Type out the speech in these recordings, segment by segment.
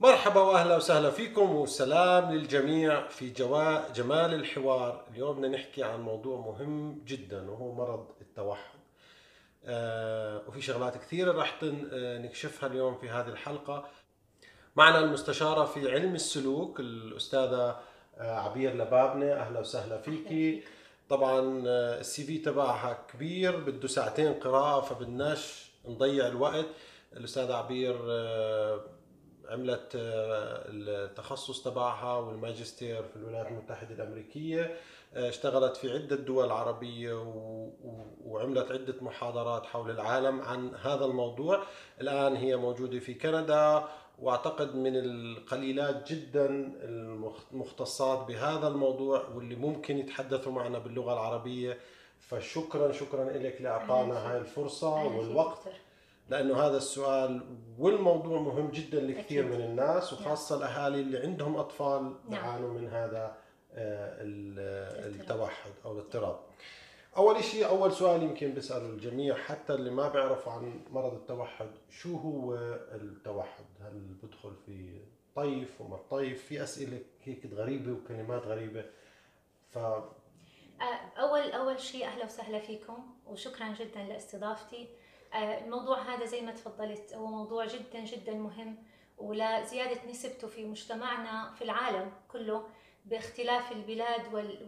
مرحبا واهلا وسهلا فيكم وسلام للجميع في جمال الحوار. اليوم بدنا نحكي عن موضوع مهم جدا وهو مرض التوحد. وفي شغلات كثيرة راح نكشفها اليوم في هذه الحلقة. معنا المستشارة في علم السلوك الأستاذة عبير لبابنة. أهلا وسهلا فيكي. طبعا السي في تبعها كبير، بده ساعتين قراءة، فبدناش نضيع الوقت. الأستاذة عبير عملت التخصص تبعها والماجستير في الولايات المتحدة الأمريكية. اشتغلت في عدة دول عربية وعملت عدة محاضرات حول العالم عن هذا الموضوع. الآن هي موجودة في كندا، واعتقد من القليلات جدا المختصات بهذا الموضوع واللي ممكن يتحدثوا معنا باللغة العربية. فشكرا لك لإعطانا هاي الفرصة والوقت، لأنه هذا السؤال والموضوع مهم جدا لكثير من الناس، وخاصة الأهالي اللي عندهم أطفال يعانوا من هذا التوحد أو الاضطراب. أول سؤال يمكن بيسأله الجميع حتى اللي ما بيعرفوا عن مرض التوحد، شو هو التوحد؟ هل بدخل في طيف وما طيف؟ في أسئلة هيك غريبة وكلمات غريبة. أول شيء أهلا وسهلا فيكم وشكرا جدا لاستضافتي. الموضوع هذا زي ما تفضلت هو موضوع جدا جدا مهم، ولزيادة نسبته في مجتمعنا في العالم كله باختلاف البلاد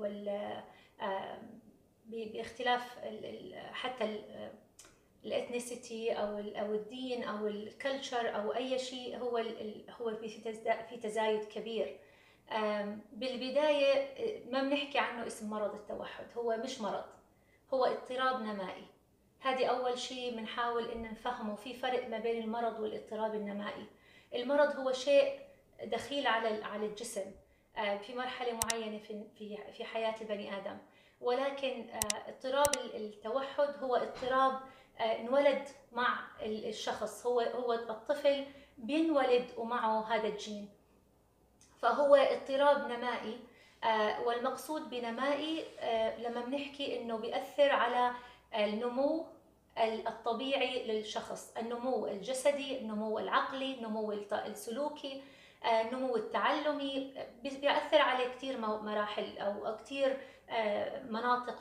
باختلاف حتى الإثنيسيتي أو الدين أو الكلتشر أو أي شيء، هو في تزايد كبير. بالبداية ما بنحكي عنه اسم مرض التوحد، هو مش مرض، هو اضطراب نمائي. هذه أول شيء بنحاول إن نفهمه. في فرق ما بين المرض والاضطراب النمائي. المرض هو شيء دخيل على الجسم في مرحلة معينة في حياة البني آدم، ولكن اضطراب التوحد هو اضطراب انولد مع الشخص. هو الطفل بينولد ومعه هذا الجين، فهو اضطراب نمائي. والمقصود بنمائي لما بنحكي انه بيأثر على النمو الطبيعي للشخص، النمو الجسدي، النمو العقلي، النمو السلوكي، النمو التعلمي. بيأثر على كثير مراحل او كثير مناطق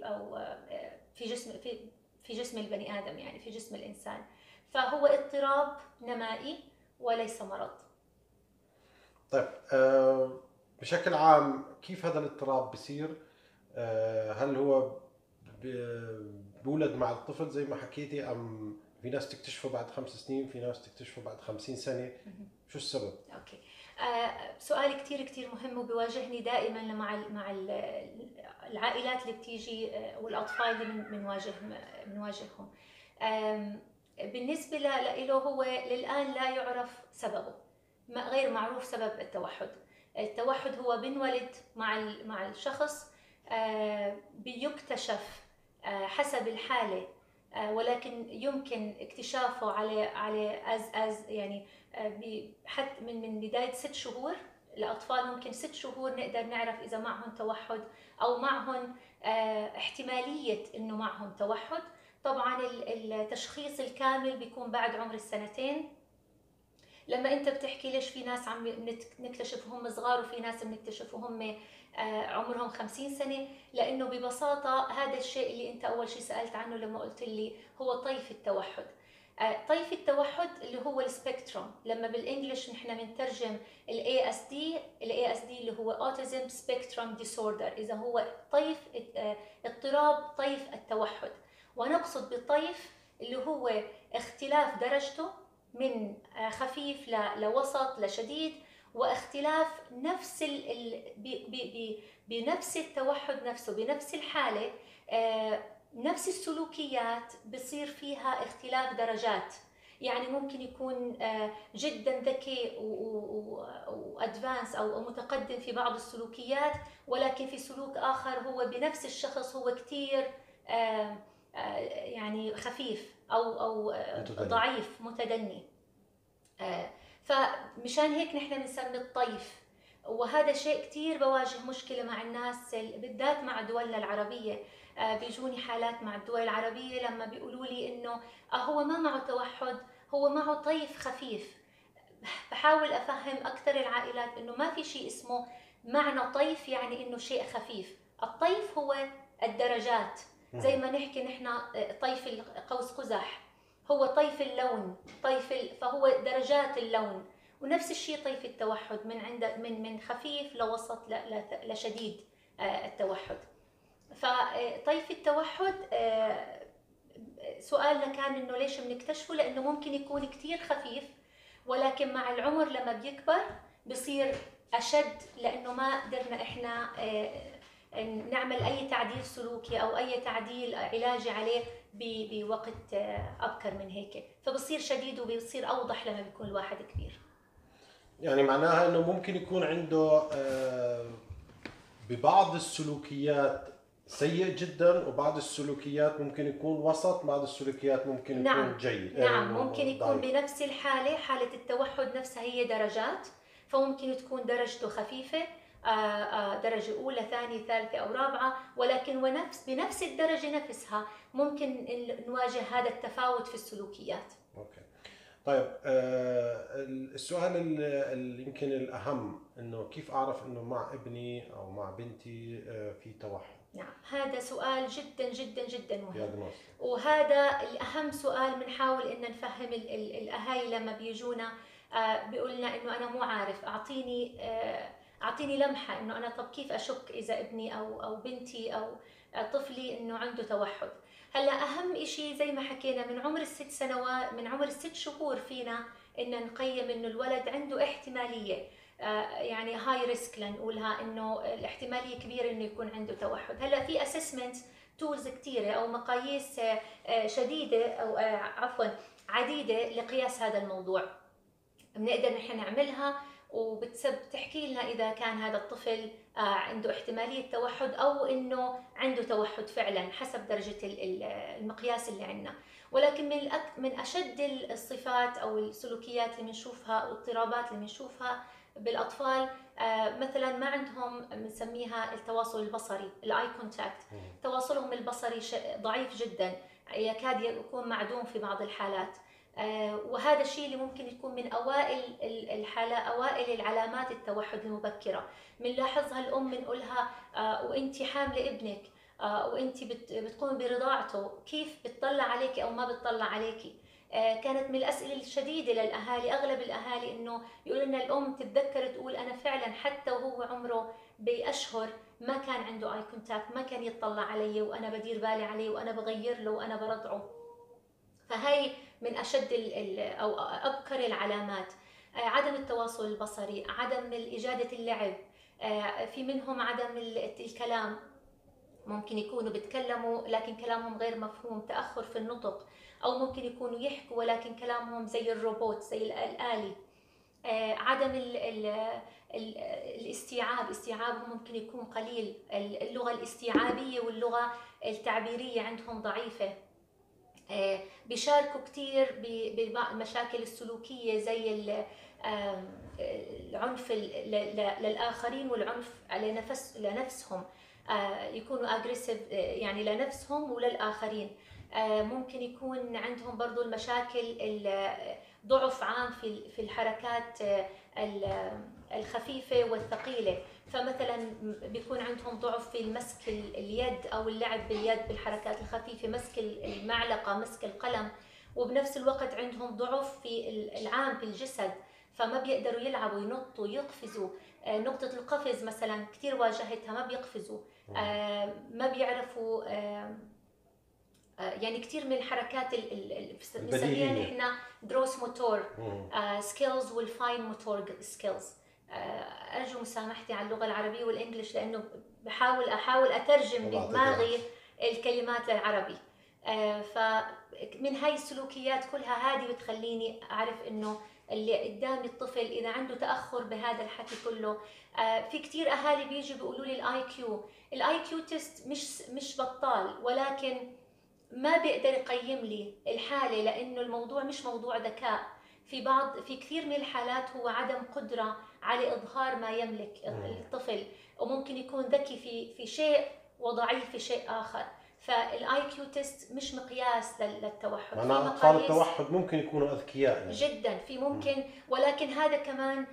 في جسم البني آدم، يعني في جسم الإنسان. فهو اضطراب نمائي وليس مرض. طيب، بشكل عام كيف هذا الاضطراب بصير؟ هل هو بولد مع الطفل زي ما حكيتي، أم في ناس تكتشفه بعد 5 سنين، في ناس تكتشفه بعد 50 سنة؟ شو السبب؟ أوكي. سؤال كتير مهم وبيواجهني دائما مع العائلات اللي بتيجي والأطفال اللي بنواجههم. بالنسبة له هو للآن لا يعرف سببه، غير معروف سبب التوحد. التوحد هو بنولد مع الشخص، بيكتشف حسب الحالة، ولكن يمكن اكتشافه على يعني حتى من بداية 6 شهور. الأطفال ممكن 6 شهور نقدر نعرف إذا معهم توحد أو معهم احتمالية إنه معهم توحد. طبعا التشخيص الكامل بيكون بعد عمر 2 سنين. لما انت بتحكي ليش في ناس عم نكتشفهم صغار وفي ناس بنكتشفهم عمرهم 50 سنة، لأنه ببساطة هذا الشيء اللي انت أول شيء سألت عنه لما قلت لي هو طيف التوحد. طيف التوحد اللي هو السبيكتروم، لما بالانجلش نحن بنترجم الاي اس دي اللي هو اوتيزم سبيكتروم ديسوردر، اذا هو طيف اضطراب طيف التوحد. ونقصد بالطيف اللي هو اختلاف درجته من خفيف لوسط لشديد، واختلاف نفس بنفس التوحد نفسه، بنفس الحالة، نفس السلوكيات بصير فيها اختلاف درجات. يعني ممكن يكون جدا ذكي وادفانس او متقدم في بعض السلوكيات، ولكن في سلوك اخر هو بنفس الشخص هو كثير يعني خفيف او ضعيف متدني. فمشان هيك نحن بنسمي الطيف. وهذا شيء كثير بواجه مشكلة مع الناس بالذات مع دولنا العربية. بيجوني حالات مع الدول العربية لما بيقولوا لي انه هو ما معه توحد، هو معه طيف خفيف. احاول افهم اكثر العائلات انه ما في شيء اسمه معنى طيف يعني انه شيء خفيف. الطيف هو الدرجات، زي ما نحكي نحن طيف قوس قزح هو طيف اللون، فهو درجات اللون. ونفس الشيء طيف التوحد من خفيف لوسط لشديد التوحد. فطيف التوحد سؤالنا كان انه ليش بنكتشفه؟ لانه ممكن يكون كثير خفيف، ولكن مع العمر لما بيكبر بصير اشد، لانه ما قدرنا احنا نعمل اي تعديل سلوكي او اي تعديل علاجي عليه بوقت ابكر من هيك، فبصير شديد وبيصير اوضح لما بيكون الواحد كبير. يعني معناها انه ممكن يكون عنده ببعض السلوكيات سيء جدا، وبعض السلوكيات ممكن يكون وسط، بعض السلوكيات ممكن يكون جيد. نعم ممكن يكون بنفس الحالة، حالة التوحد نفسها هي درجات، فممكن تكون درجته خفيفة، درجة أولى ثانية ثالثة أو رابعة، ولكن بنفس الدرجة نفسها ممكن نواجه هذا التفاوت في السلوكيات. أوكي. طيب السؤال اللي يمكن الأهم إنه كيف أعرف إنه مع ابني أو مع بنتي في توحد؟ نعم هذا سؤال جدا جدا جدا مهم، وهذا الأهم سؤال بنحاول إن نفهم الأهالي لما بيجونا بيقولنا إنه أنا مو عارف، أعطيني لمحة إنه أنا طب كيف أشك إذا ابني أو بنتي أو طفلي إنه عنده توحد. هلا أهم إشي زي ما حكينا من عمر ال6 سنوات، من عمر ال6 شهور فينا إن نقيم إنه الولد عنده احتمالية، يعني هاي ريسك لنقولها، انه الاحتماليه كبيره انه يكون عنده توحد. هلا في اسسمنت تولز كثيره او مقاييس شديده او عفوا عديده لقياس هذا الموضوع بنقدر نحن نعملها، وبتحكي لنا اذا كان هذا الطفل عنده احتماليه توحد او انه عنده توحد فعلا حسب درجه المقياس اللي عندنا. ولكن من اشد الصفات او السلوكيات اللي بنشوفها والاضطرابات اللي بنشوفها بالاطفال مثلا ما عندهم بنسميها التواصل البصري، الاي كونتاكت، تواصلهم البصري ضعيف جدا، يكاد يكون معدوم في بعض الحالات. وهذا الشيء اللي ممكن يكون من اوائل العلامات التوحد المبكره. بنلاحظها الام بنقولها وانت حامله ابنك وانت بتقومي برضاعته كيف بتطلع عليكي او ما بتطلع عليكي. كانت من الاسئله الشديده للاهالي، اغلب الاهالي انه يقولوا لنا الام تتذكر تقول انا فعلا حتى وهو عمره باشهر ما كان عنده اي كونتاكت، ما كان يطلع علي وانا بدير بالي عليه وانا بغير له وانا برضعه. فهي من اشد او ابكر العلامات. عدم التواصل البصري، عدم اجاده اللعب، في منهم عدم الكلام، ممكن يكونوا بيتكلموا لكن كلامهم غير مفهوم، تاخر في النطق، او ممكن يكونوا يحكوا ولكن كلامهم زي الروبوت زي الآلي. عدم الاستيعاب، استيعابهم ممكن يكون قليل، اللغة الاستيعابية واللغة التعبيرية عندهم ضعيفة. بيشاركوا كثير بالمشاكل السلوكية زي العنف للآخرين والعنف لنفسهم، يكونوا اجريسيف يعني لنفسهم وللآخرين. ممكن يكون عندهم برضو المشاكل ضعف عام في الحركات الخفيفة والثقيلة، فمثلا بيكون عندهم ضعف في مسك اليد أو اللعب باليد بالحركات الخفيفة، مسك المعلقة، مسك القلم، وبنفس الوقت عندهم ضعف في العام في الجسد، فما بيقدروا يلعبوا ينطوا يقفزوا. نقطة القفز مثلا كثير واجهتها، ما بيقفزوا، ما بيعرفوا، يعني كثير من الحركات بنسميها نحن جروس موتور سكيلز والفاين موتور سكيلز. أرجو مسامحتي على اللغة العربية والإنجليش لأنه أحاول أترجم بدماغي الكلمات للعربي. فمن هاي السلوكيات كلها هذه بتخليني أعرف إنه اللي قدامي الطفل إذا عنده تأخر بهذا الحكي كله. في كتير أهالي بيجوا بيقولوا لي الاي كيو تيست مش بطال، ولكن ما بيقدر يقيم لي الحالة لأنه الموضوع مش موضوع ذكاء. في كثير من الحالات هو عدم قدرة على إظهار ما يملك الطفل، وممكن يكون ذكي في شيء وضعيف في شيء آخر. فالاي كيو تيست مش مقياس للتوحد. معناها اطفال التوحد ممكن يكونوا اذكياء يعني. جدا، في ممكن، ولكن هذا كمان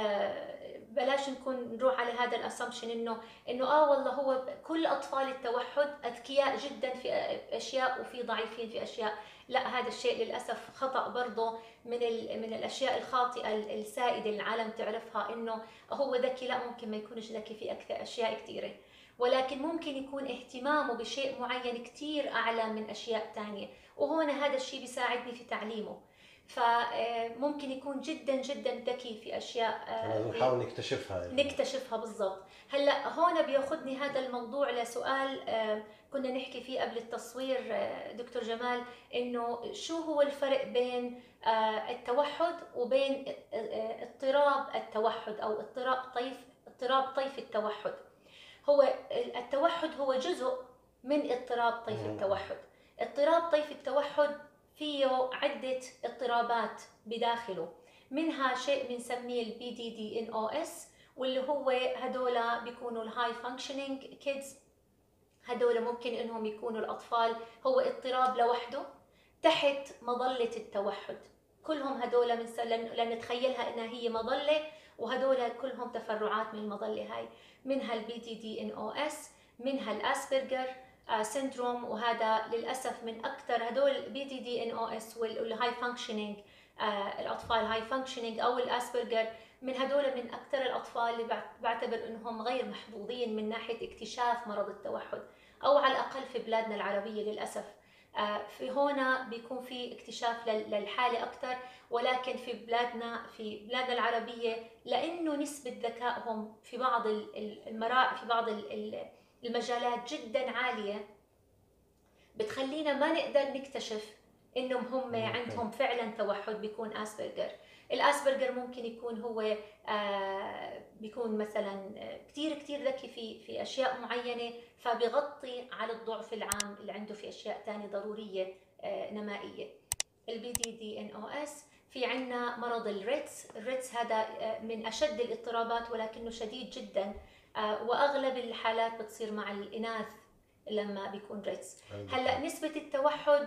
بلاش نروح على هذا الاسامبشن انه والله هو كل اطفال التوحد اذكياء جدا في اشياء وفي ضعيفين في اشياء. لا، هذا الشيء للاسف خطا برضه، من الاشياء الخاطئه السائده اللي العالم تعرفها، انه هو ذكي. لا، ممكن ما يكونش ذكي في اكثر اشياء كثيره، ولكن ممكن يكون اهتمامه بشيء معين كثير اعلى من اشياء ثانيه، وهنا هذا الشيء بيساعدني في تعليمه. فممكن يكون جدا جدا ذكي في اشياء نحاول نكتشفها يعني. نكتشفها بالضبط. هلا هون بياخذني هذا الموضوع لسؤال كنا نحكي فيه قبل التصوير دكتور جمال، انه شو هو الفرق بين التوحد وبين اضطراب التوحد او اضطراب طيف التوحد. هو التوحد هو جزء من اضطراب طيف التوحد. اضطراب طيف التوحد فيه عدة اضطرابات بداخله، منها شيء بنسميه البي دي دي ان او اس، واللي هو هدول بيكونوا الهاي فانكشنينج كيدز. هدول ممكن انهم يكونوا الاطفال هو اضطراب لوحده تحت مظلة التوحد. كلهم هدول لنتخيلها انها هي مظلة، وهدول كلهم تفرعات من المظلة هاي، منها البي دي دي ان او اس، منها الاسبرجر سيندروم، وهذا للاسف من اكثر هدول البي دي دي ان او اس والهاي فانكشنينج، الاطفال هاي فانكشنينج او الاسبرجر، من هدول من اكثر الاطفال اللي بعتبر انهم غير محظوظين من ناحيه اكتشاف مرض التوحد، او على الاقل في بلادنا العربيه للاسف. في هنا بيكون في اكتشاف للحاله اكثر، ولكن في بلادنا العربيه لانه نسبه ذكائهم في بعض في بعض المجالات جدا عاليه، بتخلينا ما نقدر نكتشف انهم هم عندهم فعلا توحد، بيكون اسبرجر. الاسبرجر ممكن يكون هو بيكون مثلا كثير ذكي في اشياء معينه، فبيغطي على الضعف العام اللي عنده في اشياء ثانيه ضروريه نمائيه. البي دي دي ان او اس، في عندنا مرض الريتس هذا من اشد الاضطرابات ولكنه شديد جدا، واغلب الحالات بتصير مع الاناث لما بيكون ريتس. هلا نسبه التوحد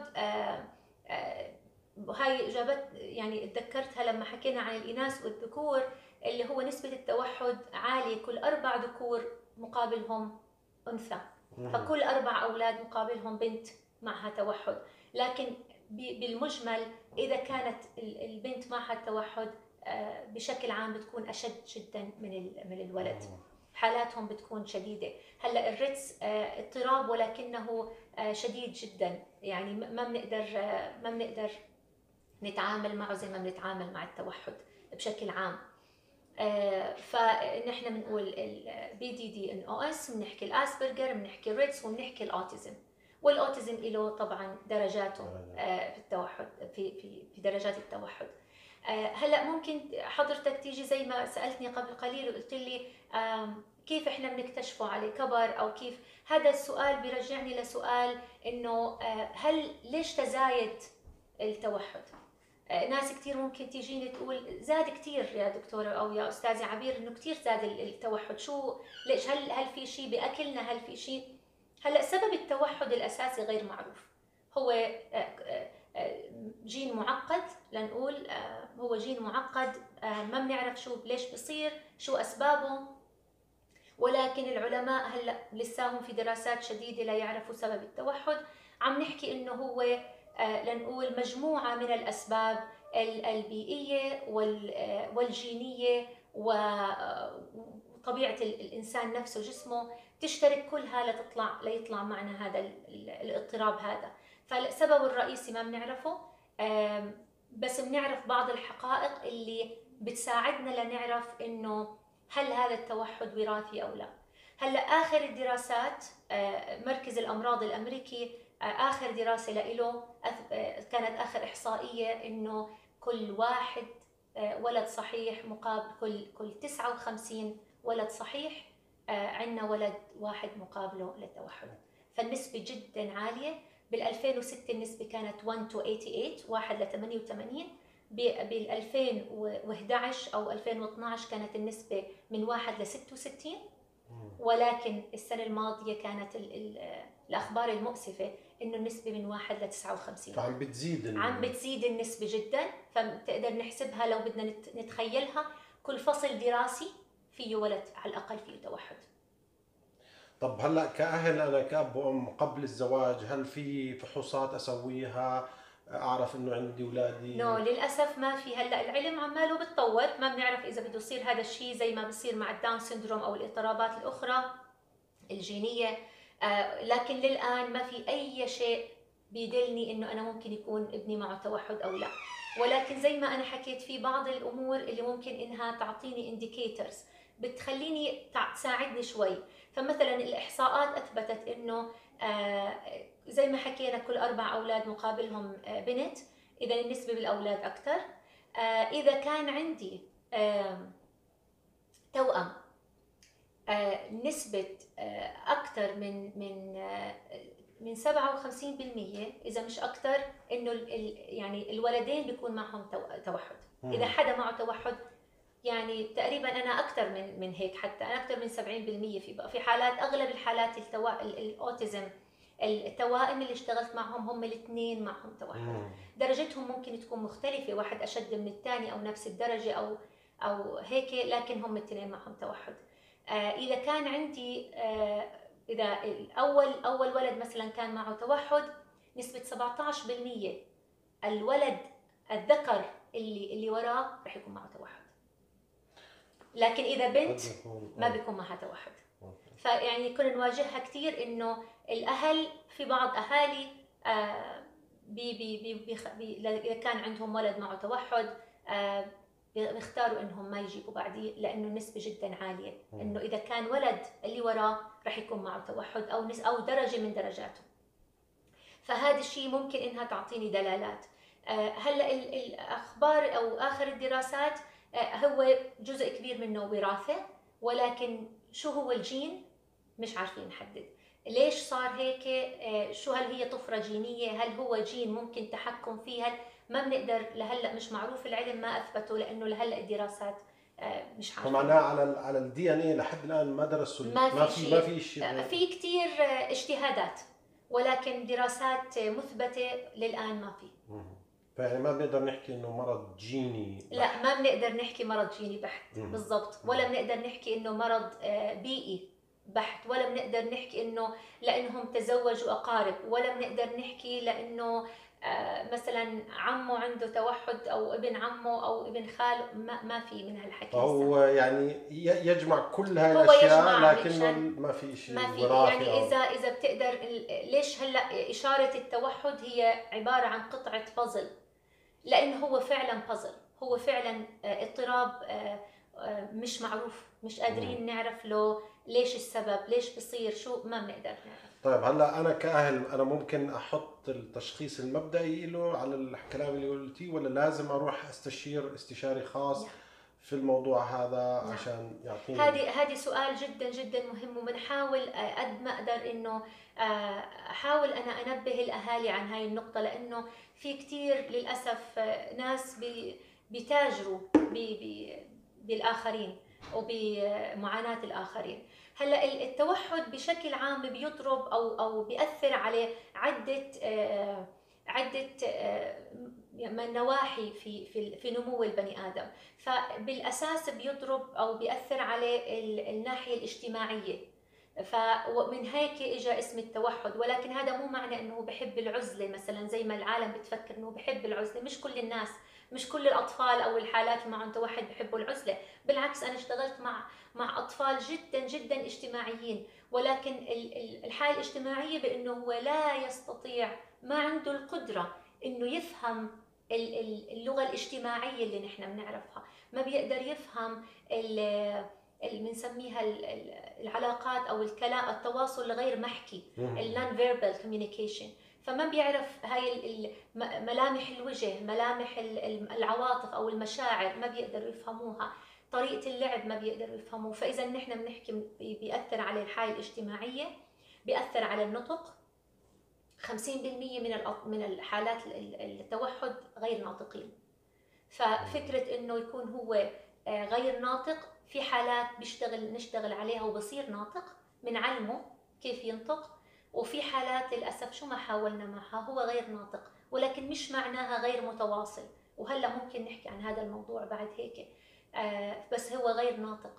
هاي جابت يعني تذكرتها لما حكينا عن الاناث والذكور، اللي هو نسبه التوحد عاليه، كل 4 ذكور مقابلهم انثى، فكل 4 اولاد مقابلهم بنت معها توحد. لكن بالمجمل اذا كانت البنت معها التوحد بشكل عام بتكون اشد جدا من الولد، حالاتهم بتكون شديده. هلا الريتس اضطراب ولكنه شديد جدا، يعني ما بنقدر نتعامل معه زي ما بنتعامل مع التوحد بشكل عام. فنحن بنقول البي دي دي ان او اس، بنحكي الاسبرجر، بنحكي الريتس، وبنحكي الاوتيزم. والاوتيزم له طبعا درجاته في التوحد، في درجات التوحد. هلا ممكن حضرتك تيجي زي ما سالتني قبل قليل وقلت لي كيف احنا بنكتشفه على كبر، او كيف. هذا السؤال بيرجعني لسؤال انه ليش تزايد التوحد؟ ناس كثير ممكن تيجيني تقول زاد كثير يا دكتوره او يا استاذه عبير، انه كثير زاد التوحد، ليش؟ هل في شيء باكلنا؟ هل في شيء؟ هلا سبب التوحد الاساسي غير معروف، هو جين معقد، لنقول هو جين معقد، ما بنعرف ليش بيصير، شو اسبابه. ولكن العلماء هلا لساهم في دراسات شديده لا يعرفوا سبب التوحد. عم نحكي انه هو لنقول مجموعه من الاسباب البيئيه والجينيه وطبيعه الانسان نفسه، جسمه تشترك كلها ليطلع معنا هذا الاضطراب هذا. فالسبب الرئيسي ما بنعرفه، بس بنعرف بعض الحقائق اللي بتساعدنا لنعرف انه هل هذا التوحد وراثي او لا. هلا اخر الدراسات، مركز الامراض الامريكي اخر دراسه له كانت اخر احصائيه انه كل 1 ولد صحيح مقابل كل 59 ولد صحيح عندنا ولد واحد مقابله للتوحد. فالنسبه جدا عاليه. بال 2006 النسبه كانت 1 to 88، 1 ل 88. بال 2011 او 2012 كانت النسبه من 1 ل 66، ولكن السنة الماضية كانت الأخبار المؤسفة إنه النسبة من 1 ل 59. فعم بتزيد عم بتزيد النسبة جدا، فبتقدر نحسبها لو بدنا نتخيلها كل فصل دراسي فيه ولد على الأقل فيه توحد. طب هلا كأهل أنا كأب وأم قبل الزواج هل في فحوصات أسويها أعرف إنه عندي أولادي؟ للأسف ما في. هلا العلم عماله بتطور، ما بنعرف إذا بده يصير هذا الشيء زي ما بصير مع الداون سيندروم أو الاضطرابات الأخرى الجينية، لكن للآن ما في أي شيء بيدلني إنه أنا ممكن يكون ابني معه توحد أو لا. ولكن زي ما أنا حكيت في بعض الأمور اللي ممكن إنها تعطيني indicators بتخليني تساعدني شوي. فمثلا الإحصاءات أثبتت إنه زي ما حكينا كل 4 أولاد مقابلهم بنت، إذا النسبة بالأولاد أكثر. إذا كان عندي توأم نسبة أكثر من 57%، إذا مش أكثر، إنه يعني الولدين بيكون معهم توحد. إذا حدا معه توحد يعني تقريبا أنا أكثر من هيك، حتى أنا أكثر من 70% في حالات، أغلب الحالات الأوتيزم التوائم اللي اشتغلت معهم هم الاثنين معهم توحد. درجتهم ممكن تكون مختلفة، واحد أشد من الثاني أو نفس الدرجة أو هيك، لكن هم الاثنين معهم توحد. إذا كان عندي إذا أول ولد مثلا كان معه توحد نسبة 17%، الولد الذكر اللي وراه رح يكون معه توحد. لكن إذا بنت ما بيكون معها توحد. فيعني كنا نواجهها كثير، إنه الأهل في بعض أهالي إذا كان عندهم ولد معه توحد بيختاروا إنهم ما يجيبوا بعديه، لأنه النسبة جدا عالية إنه إذا كان ولد اللي وراه رح يكون معه توحد أو درجة من درجاته. فهذا الشيء ممكن إنها تعطيني دلالات. هلا الأخبار أو آخر الدراسات هو جزء كبير منه وراثة، ولكن شو هو الجين مش عارفين نحدد. ليش صار هيك؟ هل هي طفرة جينية؟ هل هو جين ممكن تحكم فيها؟ ما بنقدر لهلا، مش معروف، العلم ما اثبته، لانه لهلا الدراسات مش عارفه. فمعناها على الدي ان اي لحد الان ما درسوا، ما في شيء. في كثير اجتهادات، ولكن دراسات مثبته للان ما في. فيعني ما بنقدر نحكي انه مرض جيني بحت. لا، ما بنقدر نحكي مرض جيني بحت بالضبط، ولا بنقدر نحكي انه مرض بيئي بحت، ولا بنقدر نحكي انه لانهم تزوجوا اقارب، ولا بنقدر نحكي لانه مثلا عمه عنده توحد او ابن عمه او ابن خاله. ما في من هالحكي. هو يعني يجمع كل هاي الاشياء، لكنه ما في شيء وراثي. يعني اذا بتقدر، ليش هلا اشاره التوحد هي عباره عن قطعه بازل، لانه هو فعلا بازل، هو فعلا اضطراب مش معروف، مش قادرين نعرف له ليش السبب، ليش بصير، شو ما بنقدر نعرف. طيب هلا انا كأهل انا ممكن احط التشخيص المبدئي له على الكلام اللي قلتيه، ولا لازم اروح استشير استشاري خاص في الموضوع هذا عشان يعطيني؟ هذه سؤال جدا جدا مهم، وبنحاول قد ما اقدر انه احاول انا انبه الاهالي عن هاي النقطه، لانه في كثير للاسف ناس بيتاجروا بالاخرين وبمعاناه الاخرين. هلا التوحد بشكل عام بيضرب او بيأثر على عده نواحي في نمو البني ادم. فبالاساس بيضرب او بيأثر على الناحيه الاجتماعيه، فمن هيك اجى اسم التوحد. ولكن هذا مو معنى انه بحب العزله، مثلا زي ما العالم بتفكر انه بحب العزله. مش كل الناس، مش كل الاطفال او الحالات اللي معهم توحد بحبوا العزله. بالعكس، انا اشتغلت مع اطفال جدا جدا اجتماعيين، ولكن الحاله الاجتماعيه بانه هو لا يستطيع، ما عنده القدره انه يفهم اللغه الاجتماعيه اللي نحن بنعرفها، ما بيقدر يفهم اللي بنسميها العلاقات او التواصل الغير محكي، النون فيربال كوميونيكيشن. فما بيعرف هاي ملامح الوجه، ملامح العواطف او المشاعر، ما بيقدروا يفهموها. طريقه اللعب ما بيقدروا يفهموه. فاذا نحن بنحكي بيأثر على الحاله الاجتماعيه، بيأثر على النطق. 50% من الحالات التوحد غير ناطقين. ففكرة انه يكون هو غير ناطق، في حالات نشتغل عليها وبصير ناطق، بنعلمه كيف ينطق. وفي حالات للأسف شو ما حاولنا معها هو غير ناطق، ولكن مش معناها غير متواصل، وهلأ ممكن نحكي عن هذا الموضوع بعد هيك. بس هو غير ناطق.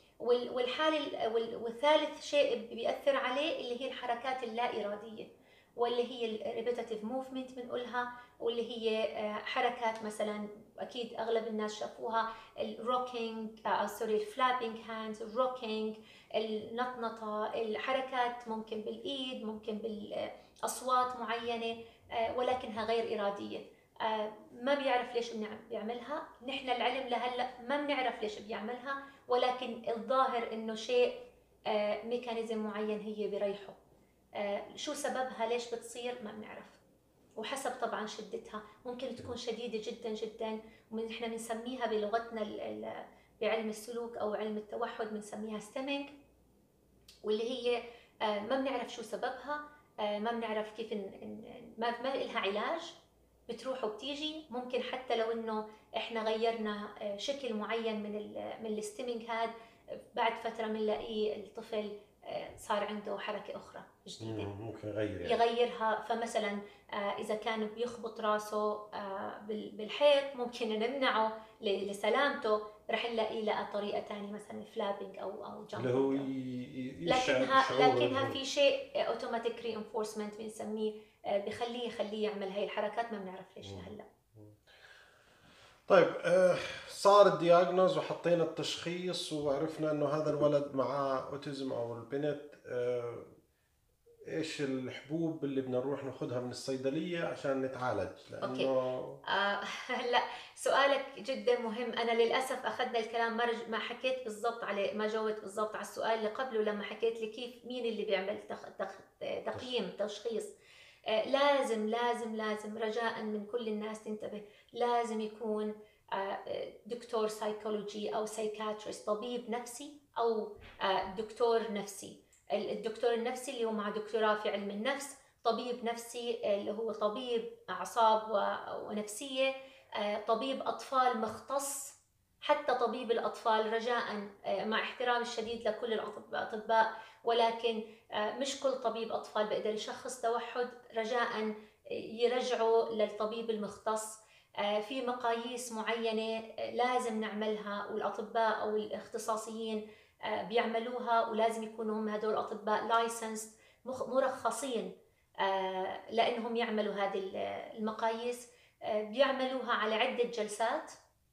والثالث شيء بيأثر عليه اللي هي الحركات اللا إرادية، واللي هي الريبيتيتيف موفمنت بنقولها، واللي هي حركات مثلا اكيد اغلب الناس شافوها، الروكينج سوري الفلابينج هاندز، الروكينج، النطنطه، الحركات ممكن بالايد، ممكن بالاصوات معينه، ولكنها غير اراديه. ما بيعرف ليش بيعملها، نحن العلم لهلا ما بنعرف ليش بيعملها، ولكن الظاهر انه شيء ميكانيزم معين هي بريحه. شو سببها ليش بتصير ما بنعرف، وحسب طبعا شدتها، ممكن تكون شديدة جدا جدا، ونحن بنسميها بلغتنا بعلم السلوك او علم التوحد بنسميها ستيمينج، واللي هي ما بنعرف شو سببها، ما بنعرف كيف ما لها علاج، بتروح وبتيجي. ممكن حتى لو انه احنا غيرنا شكل معين من الستيمينج هاد، بعد فترة بنلاقيه الطفل صار عنده حركة أخرى جديدة ممكن يغيرها. فمثلا إذا كان بيخبط راسه بالحيط ممكن نمنعه لسلامته، رح نلاقيه لقى طريقة تانية مثلا فلابينج أو اللي هو لكنها في شيء اوتوماتيك رينفورسمنت بنسميه، بخليه يعمل هاي الحركات، ما بنعرف ليش لهلا. طيب صار الدياغنوز وحطينا التشخيص وعرفنا انه هذا الولد معاه اوتيزم او البنت، ايش الحبوب اللي بدنا نروح ناخذها من الصيدليه عشان نتعالج؟ لانه هلا سؤالك جدا مهم. انا للاسف اخذنا الكلام ما حكيت بالضبط عليه، ما جاوبت بالضبط على السؤال اللي قبله لما حكيت لي كيف مين اللي بيعمل تقييم تشخيص. لازم لازم لازم رجاء من كل الناس تنتبه، لازم يكون دكتور سايكولوجي او سايكاتريست، طبيب نفسي او دكتور نفسي. الدكتور النفسي اللي هو مع دكتوراه في علم النفس، طبيب نفسي اللي هو طبيب أعصاب ونفسية، طبيب أطفال مختص. حتى طبيب الأطفال رجاء مع احترام الشديد لكل الأطباء، ولكن مش كل طبيب أطفال بيقدر يشخص توحد، رجاء يرجعوا للطبيب المختص. في مقاييس معينة لازم نعملها، والأطباء أو الاختصاصيين بيعملوها، ولازم يكونوا هم هدول أطباء لايسنس مرخصين لأنهم يعملوا هذه المقاييس. بيعملوها على عدة جلسات،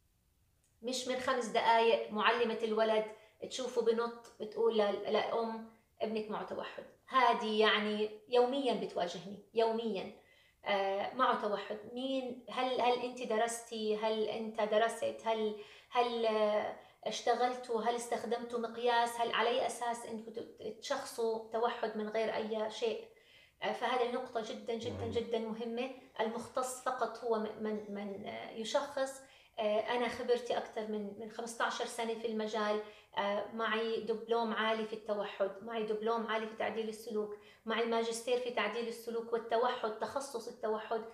مش من 5 دقائق معلمة الولد تشوفه بنط بتقول لأم ابنك معه توحد. هذه يعني يوميا بتواجهني، يوميا معه توحد. مين؟ هل انت درستي؟ هل انت درست؟ هل اشتغلتوا؟ هل استخدمتوا مقياس؟ هل على اي اساس انكم تشخصوا توحد من غير اي شيء؟ فهذه النقطة جدا جدا جدا مهمة. المختص فقط هو من يشخص. أنا خبرتي أكثر من 15 سنة في المجال، معي دبلوم عالي في التوحد، معي دبلوم عالي في تعديل السلوك، معي ماجستير في تعديل السلوك والتوحد، تخصص التوحد.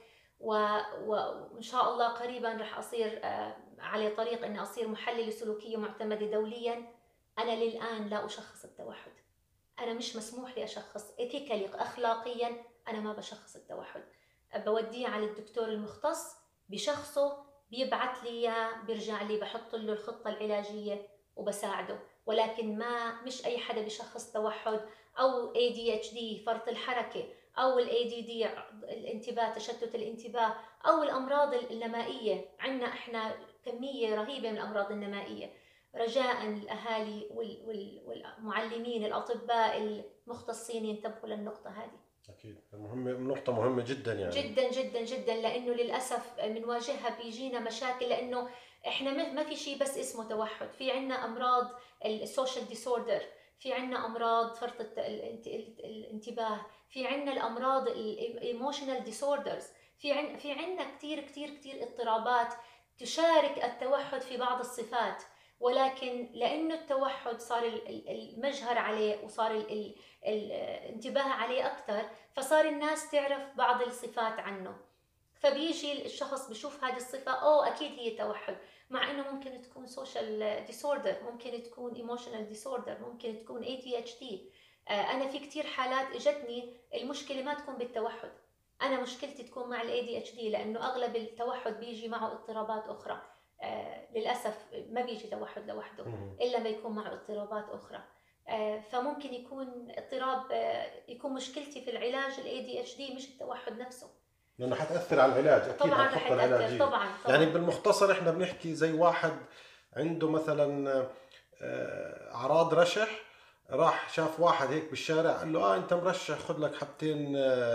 وإن شاء الله قريبا رح أصير على طريق أني أصير محللة سلوكية معتمدة دوليا. أنا للآن لا أشخص التوحد، أنا مش مسموح لي أشخص إيثيكالي، أخلاقيا أنا ما بشخص التوحد. بوديه على الدكتور المختص بشخصه، بيبعث لي إياه، بيرجع لي، بحط له الخطة العلاجية وبساعده. ولكن مش أي حدا بيشخص توحد أو ADHD فرط الحركة، أو ADD الانتباه تشتت الانتباه، أو الأمراض النمائية. عندنا إحنا كمية رهيبة من الأمراض النمائية. رجاء الأهالي والمعلمين الأطباء المختصين ينتبهوا للنقطة هذه. أكيد نقطة مهمة جدا يعني. جدا جدا جدا، لأنه للأسف بنواجهها، بيجينا مشاكل، لأنه إحنا ما في شيء بس اسمه توحد. في عنا أمراض السوشيال ديسوردر، في عنا أمراض فرط الانتباه، في عنا الأمراض الايموشنال ديسوردرز، في عنا كتير كتير كتير اضطرابات تشارك التوحد في بعض الصفات. ولكن لأنه التوحد صار المجهر عليه وصار الانتباه عليه أكثر، فصار الناس تعرف بعض الصفات عنه. فبيجي الشخص بشوف هذه الصفة، أكيد هي توحد. مع انه ممكن تكون سوشيال ديسوردر، ممكن تكون ايموشنال ديسوردر، ممكن تكون ADHD. انا في كتير حالات اجتني المشكله ما تكون بالتوحد، انا مشكلتي تكون مع ADHD، لانه اغلب التوحد بيجي معه اضطرابات اخرى. للاسف ما بيجي توحد لوحده الا ما يكون معه اضطرابات اخرى. فممكن يكون اضطراب، يكون مشكلتي في العلاج ADHD مش التوحد نفسه، لانه حتاثر على العلاج اكيد، طبعا على رح الخطه العلاجيه. تاثر طبعا. يعني بالمختصر احنا بنحكي زي واحد عنده مثلا اعراض رشح، راح شاف واحد هيك بالشارع قال له انت مرشح، خذ لك حبتين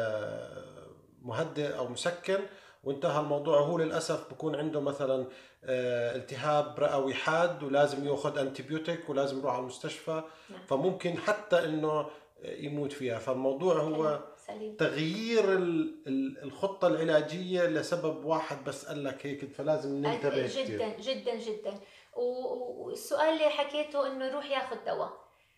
مهدئ او مسكن وانتهى الموضوع. هو للاسف بكون عنده مثلا التهاب رئوي حاد ولازم ياخذ انتيبيوتيك ولازم يروح على المستشفى. نعم. فممكن حتى انه يموت فيها. فالموضوع هو سليم. تغيير الخطة العلاجية لسبب واحد بس قال لك هيك، فلازم ننتبه جدا كتير. جدا جدا. والسؤال اللي حكيته انه يروح ياخذ دواء،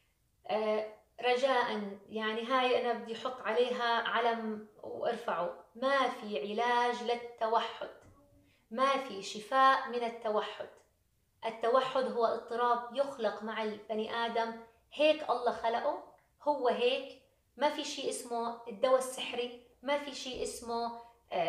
رجاء يعني هاي انا بدي احط عليها علم وارفعه، ما في علاج للتوحد، ما في شفاء من التوحد. التوحد هو اضطراب يخلق مع البني ادم، هيك الله خلقه، هو هيك. ما في شيء اسمه الدواء السحري، ما في شيء اسمه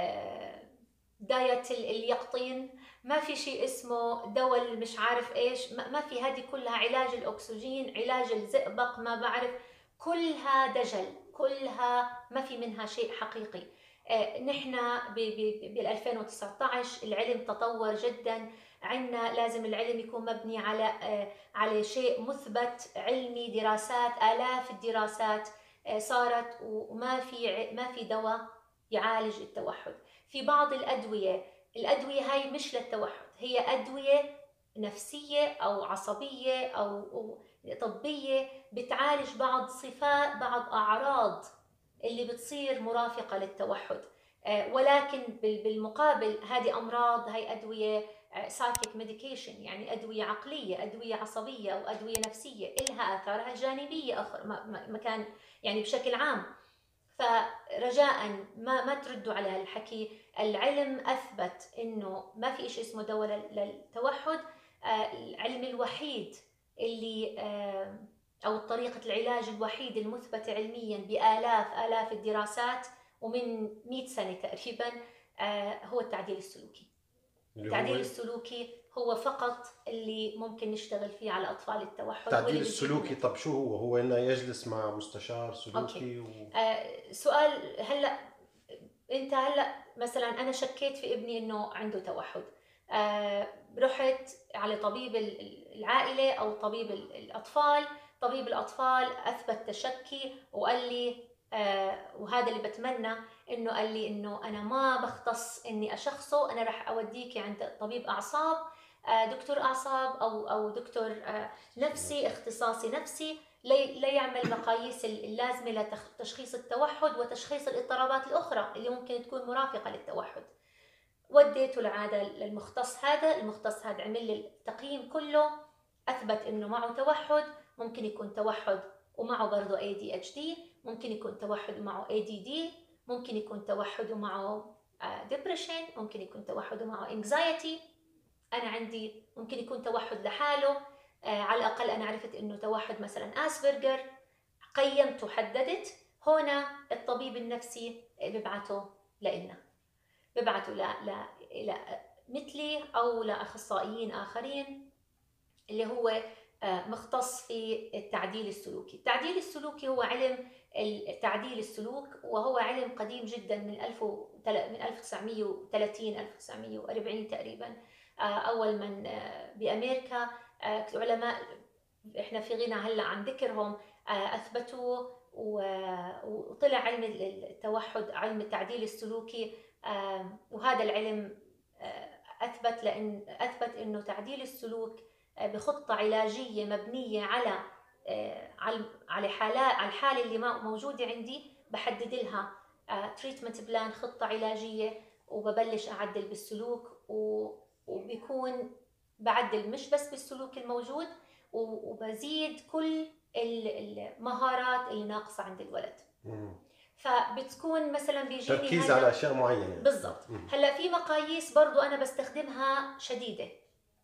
دايت اليقطين، ما في شيء اسمه دواء مش عارف ايش، ما في. هذه كلها علاج الاكسجين، علاج الزئبق، ما بعرف، كلها دجل، كلها ما في منها شيء حقيقي. نحن بال 2019 العلم تطور جدا، عندنا لازم العلم يكون مبني على شيء مثبت علمي، دراسات، آلاف الدراسات صارت، وما في دواء يعالج التوحد. في بعض الأدوية هاي مش للتوحد، هي أدوية نفسية أو عصبية أو طبية، بتعالج بعض صفات، بعض أعراض اللي بتصير مرافقة للتوحد. ولكن بالمقابل هذه أمراض، هاي أدوية سايكيك ميديكيشن، يعني أدوية عقلية، أدوية عصبية أو أدوية نفسية، إلها آثارها الجانبية مكان يعني بشكل عام. فرجاء ما تردوا على هالحكي. العلم أثبت إنه ما في إشي اسمه دواء للتوحد. العلم الوحيد اللي أو طريقة العلاج الوحيد المثبتة علميا بآلاف الدراسات ومن 100 سنة تقريبا هو التعديل السلوكي. التعديل السلوكي هو فقط اللي ممكن نشتغل فيه على أطفال التوحد. التعديل السلوكي، طب شو هو؟ هو إنه يجلس مع مستشار سلوكي سؤال. أنت هلأ مثلا أنا شكيت في ابني إنه عنده توحد، رحت على طبيب العائلة أو طبيب الأطفال. طبيب الأطفال أثبت تشكي وقال لي وهذا اللي بتمنى إنه قال لي إنه أنا ما بختص إني أشخصه، أنا رح أوديكي عند طبيب أعصاب، دكتور أعصاب أو دكتور نفسي، اختصاصي نفسي، ليعمل مقاييس اللازمة لتشخيص التوحد وتشخيص الاضطرابات الأخرى اللي ممكن تكون مرافقة للتوحد. وديته لعادة للمختص هذا، المختص هذا عمل لي التقييم كله، أثبت إنه معه توحد، ممكن يكون توحد ومعه برضه ADHD، ممكن يكون توحد ومعه ADD، ممكن يكون توحد ومعه depression، ممكن يكون توحد ومعه anxiety. أنا عندي ممكن يكون توحد لحاله، على الأقل أنا عرفت إنه توحد مثلا أسبرجر، قيمته، حددت. هنا الطبيب النفسي ببعته لإلنا، ببعته إلى مثلي أو لأخصائيين آخرين اللي هو مختص في التعديل السلوكي. التعديل السلوكي هو علم تعديل السلوك، وهو علم قديم جدا من 1930 1940 تقريبا. أول من بأمريكا علماء احنا في غنى هلا عن ذكرهم أثبتوا، وطلع علم التوحد، علم التعديل السلوكي. وهذا العلم أثبت إنه تعديل السلوك بخطة علاجية مبنية على الحالة اللي موجودة عندي، بحدد لها تريتمنت بلان، خطة علاجية، وببلش أعدل بالسلوك، وبيكون بعدل مش بس بالسلوك الموجود، وبزيد كل المهارات اللي ناقصة عند الولد. فبتكون مثلا بيجيني تركيز على اشياء معينه بالضبط. هلا في مقاييس برضو انا بستخدمها شديده،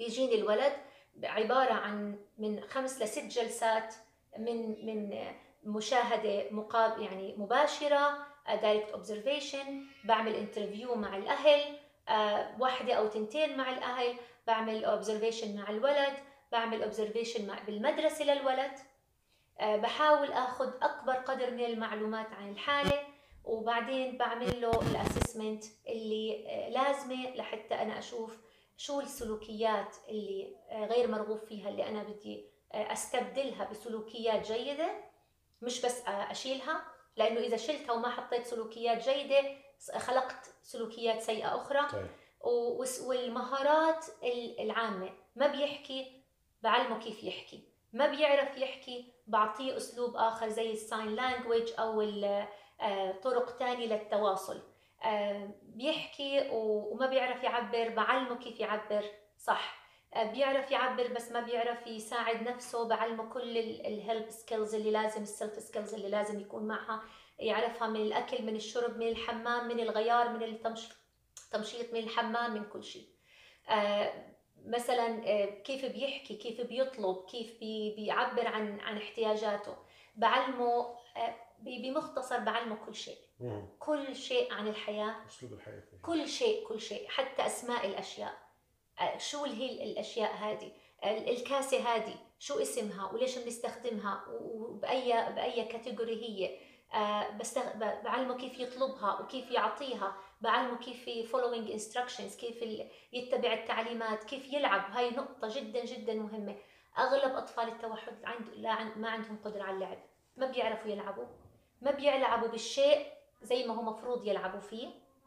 بيجيني الولد عبارة عن من 5 ل6 جلسات من مشاهدة يعني مباشرة، دايركت اوبزرفيشن، بعمل انترفيو مع الأهل، 1 أو 2 مع الأهل، بعمل اوبزرفيشن مع الولد، بعمل اوبزرفيشن بالمدرسة للولد، بحاول اخذ اكبر قدر من المعلومات عن الحالة، وبعدين بعمل له الاسسمنت اللي لازمه لحتى انا اشوف شو السلوكيات اللي غير مرغوب فيها، اللي انا بدي استبدلها بسلوكيات جيدة، مش بس اشيلها، لانه اذا شلتها وما حطيت سلوكيات جيدة خلقت سلوكيات سيئة اخرى. طيب. والمهارات العامة، ما بيحكي بعلمه كيف يحكي، ما بيعرف يحكي بعطيه اسلوب اخر زي الساين لانجويج او طرق تانية للتواصل. بيحكي وما بيعرف يعبر، بعلمه كيف يعبر صح. بيعرف يعبر بس ما بيعرف يساعد نفسه، بعلمه كل الهيلب سكيلز اللي لازم، السيلف سكيلز اللي لازم يكون معها، يعرفها من الاكل، من الشرب، من الحمام، من الغيار، من التمشيط، من الحمام، من كل شيء. مثلا كيف بيحكي، كيف بيطلب، كيف بيعبر عن احتياجاته، بعلمه بمختصر، بعلمه كل شيء. كل شيء عن الحياة، أسلوب الحياة، كل شيء، حتى أسماء الأشياء. شو هي الأشياء هذه، الكاسة هذه شو اسمها وليش بنستخدمها وبأي كاتيجوري هي. بعلمه كيف يطلبها وكيف يعطيها، بعلمه كيف following instructions، كيف يتبع التعليمات، كيف يلعب. هاي نقطة جدا جدا مهمة. أغلب أطفال التوحد ما عندهم قدرة على اللعب، ما بيعرفوا يلعبوا، ما بيلعبوا بالشيء زي ما هو مفروض يلعبوا فيه.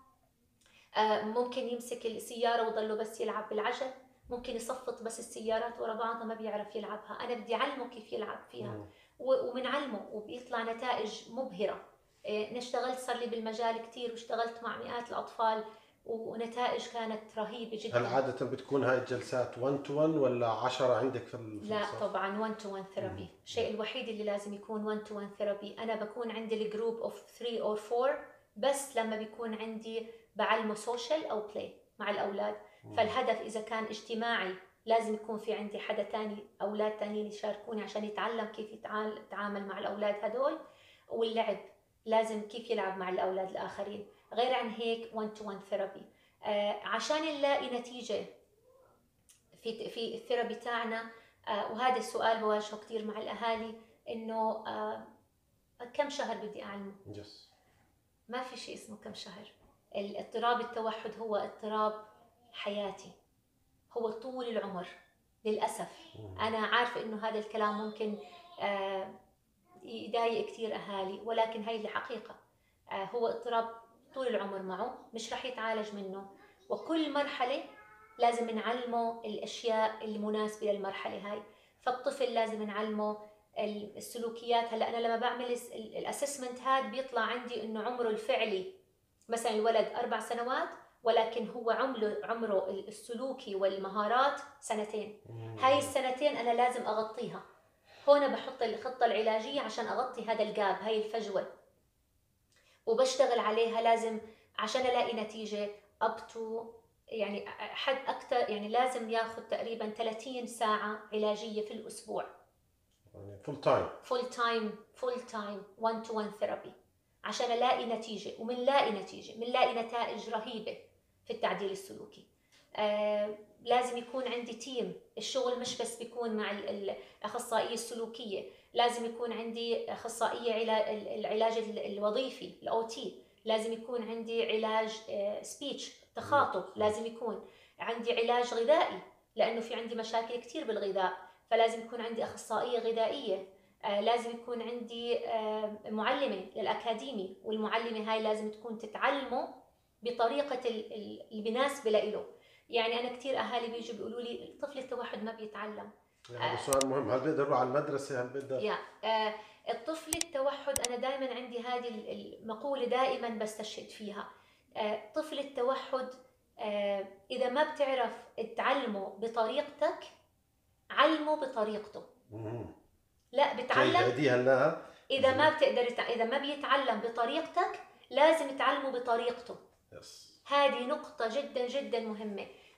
ممكن يمسك السيارة وضله بس يلعب بالعجل، ممكن يصفط بس السيارات ورا بعضها، ما بيعرف يلعبها. أنا بدي أعلمه كيف يلعب فيها، ومنعلمه وبيطلع نتائج مبهرة. اشتغلت صار لي بالمجال كتير، واشتغلت مع مئات الأطفال ونتائج كانت رهيبة جدا. هل عادة بتكون هاي الجلسات 1 to 1 ولا 10 عندك في لا طبعا 1 to 1 ثيرابي. الشيء الوحيد اللي لازم يكون 1 to 1 ثيرابي، أنا بكون عندي الجروب of 3 or 4 بس لما بيكون عندي بعلمه سوشيال أو بلاي مع الأولاد. فالهدف إذا كان اجتماعي لازم يكون في عندي حدا تاني، أولاد تانيين يشاركوني عشان يتعلم كيف يتعامل مع الأولاد هدول، واللعب لازم كيف يلعب مع الأولاد الآخرين. غير عن هيك 1 to 1 ثيرابي. عشان نلاقي نتيجة في الثيرابي تاعنا، وهذا السؤال بواجهه كثير مع الأهالي، إنه كم شهر بدي أعلمه؟ ما في شيء اسمه كم شهر. اضطراب التوحد هو اضطراب حياتي، هو طول العمر للأسف. أنا عارفة إنه هذا الكلام ممكن يضايق كثير أهالي، ولكن هاي الحقيقة. هو اضطراب طول العمر معه، مش رح يتعالج منه، وكل مرحلة لازم نعلمه الأشياء المناسبة للمرحلة هاي. فالطفل لازم نعلمه السلوكيات. هلا أنا لما بعمل الأسسمنت هاد بيطلع عندي إنه عمره الفعلي مثلا الولد 4 سنوات، ولكن هو عمره السلوكي والمهارات 2 هاي السنتين أنا لازم أغطيها. هون بحط الخطة العلاجية عشان أغطي هذا الجاب، هاي الفجوة، وبشتغل عليها لازم عشان ألاقي نتيجة up to يعني حد أكتر. يعني لازم ياخذ تقريبا 30 ساعة علاجية في الأسبوع، يعني full time 1 to 1 ثيرابي عشان ألاقي نتيجة. ومنلاقي نتائج رهيبة في التعديل السلوكي. لازم يكون عندي تيم. الشغل مش بس بيكون مع الأخصائية السلوكية، لازم يكون عندي أخصائية العلاج الوظيفي الOT، لازم يكون عندي علاج سبيتش تخاطب، لازم يكون عندي علاج غذائي لأنه في عندي مشاكل كتير بالغذاء، فلازم يكون عندي أخصائية غذائية. لازم يكون عندي معلمة للأكاديمي، والمعلمة هاي لازم تكون تتعلمه بطريقة المناسبة له. يعني أنا كتير أهالي بيجوا بيقولوا لي طفل التوحد ما بيتعلم. هذا سؤال مهم، هل بيقدر يروح على المدرسة؟ هل بيقدر؟ الطفل التوحد أنا دائما عندي هذه المقولة دائما بستشهد فيها. طفل التوحد إذا ما بتعرف تعلمه بطريقتك، علمه بطريقته. لا بتعلم. إذا ما بتقدر إذا ما بيتعلم بطريقتك لازم تعلمه بطريقته. هذه نقطة جدا جدا مهمة.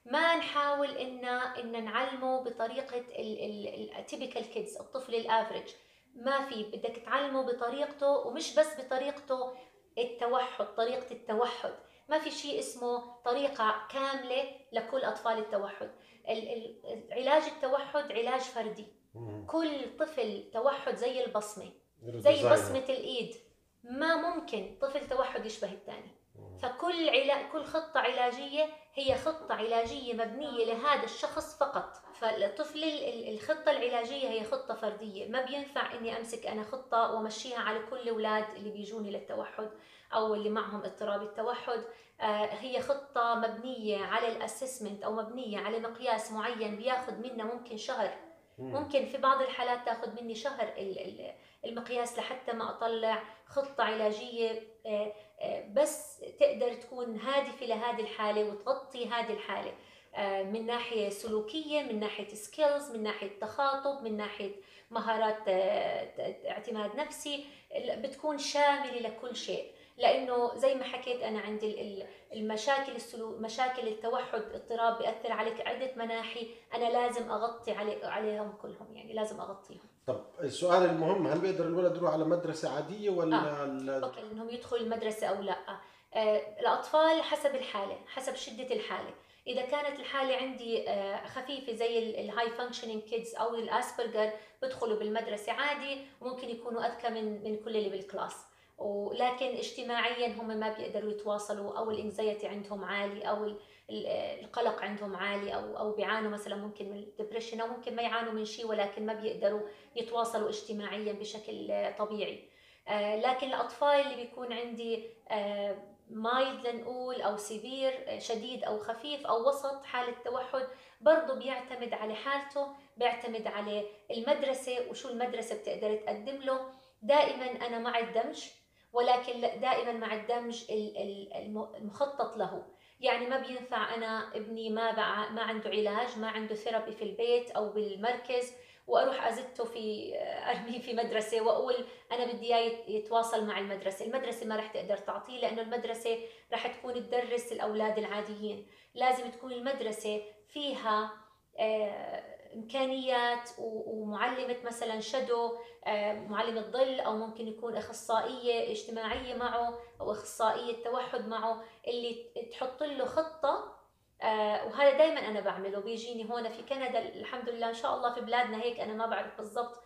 ما نحاول ان نعلمه بطريقه التيبيكال كيدز، الطفل الافريج. ما في، بدك تعلمه بطريقته، ومش بس بطريقته التوحد، طريقه التوحد. ما في شيء اسمه طريقه كامله لكل اطفال التوحد. علاج التوحد علاج فردي. كل طفل توحد زي البصمه، زي بصمه الايد، ما ممكن طفل توحد يشبه الثاني. كل خطة علاجية هي خطة علاجية مبنية لهذا الشخص فقط. فالطفل الخطة العلاجية هي خطة فردية. ما بينفع إني أمسك أنا خطة وأمشيها على كل الأولاد اللي بيجوني للتوحد أو اللي معهم اضطراب التوحد. هي خطة مبنية على الأسسمنت أو مبنية على مقياس معين بياخد منا ممكن شهر، ممكن في بعض الحالات تاخد مني شهر المقياس لحتى ما أطلع خطة علاجية بس تقدر تكون هادفة لهذه الحالة وتغطي هذه الحالة من ناحية سلوكية، من ناحية سكيلز، من ناحية تخاطب، من ناحية مهارات اعتماد نفسي، بتكون شاملة لكل شيء. لأنه زي ما حكيت أنا عندي المشاكل مشاكل التوحد اضطراب بيأثر عليك عدة مناحي، أنا لازم أغطي عليهم كلهم، يعني لازم أغطيهم. طب السؤال المهم، هل بيقدر الولد يروح على مدرسة عادية ولا اوكي انهم يدخلوا المدرسة او لا؟ الاطفال حسب الحالة، حسب شدة الحالة. اذا كانت الحالة عندي خفيفة زي الهاي فانكشنينج كيدز او الاسبرجر بدخلوا بالمدرسة عادي، وممكن يكونوا اذكى من كل اللي بالكلاس، ولكن اجتماعيا هم ما بيقدروا يتواصلوا، او الانكزايتي عندهم عالي، او القلق عندهم عالي، او بيعانوا مثلا ممكن من الدبريشن، او ممكن ما يعانوا من شيء ولكن ما بيقدروا يتواصلوا اجتماعيا بشكل طبيعي. لكن الأطفال اللي بيكون عندي مايلد لنقول أو سيفير، شديد أو خفيف أو وسط حالة توحد، برضو بيعتمد على حالته، بيعتمد على المدرسة وشو المدرسة بتقدر تقدم له. دائما أنا مع الدمج، ولكن دائما مع الدمج المخطط له. يعني ما بينفع أنا ابني ما عنده علاج، ما عنده ثيرابي في البيت أو بالمركز، واروح ازته ارميه في مدرسه واقول انا بدي اياه يتواصل مع المدرسه ما راح تقدر تعطيه، لانه المدرسه راح تكون تدرس الاولاد العاديين. لازم تكون المدرسه فيها امكانيات ومعلمه مثلا شادو، معلمه ظل، او ممكن يكون اخصائيه اجتماعيه معه او اخصائيه توحد معه، اللي تحط له خطه. وهذا دائما انا بعمله. بيجيني هون في كندا الحمد لله، ان شاء الله في بلادنا هيك، انا ما بعرف بالضبط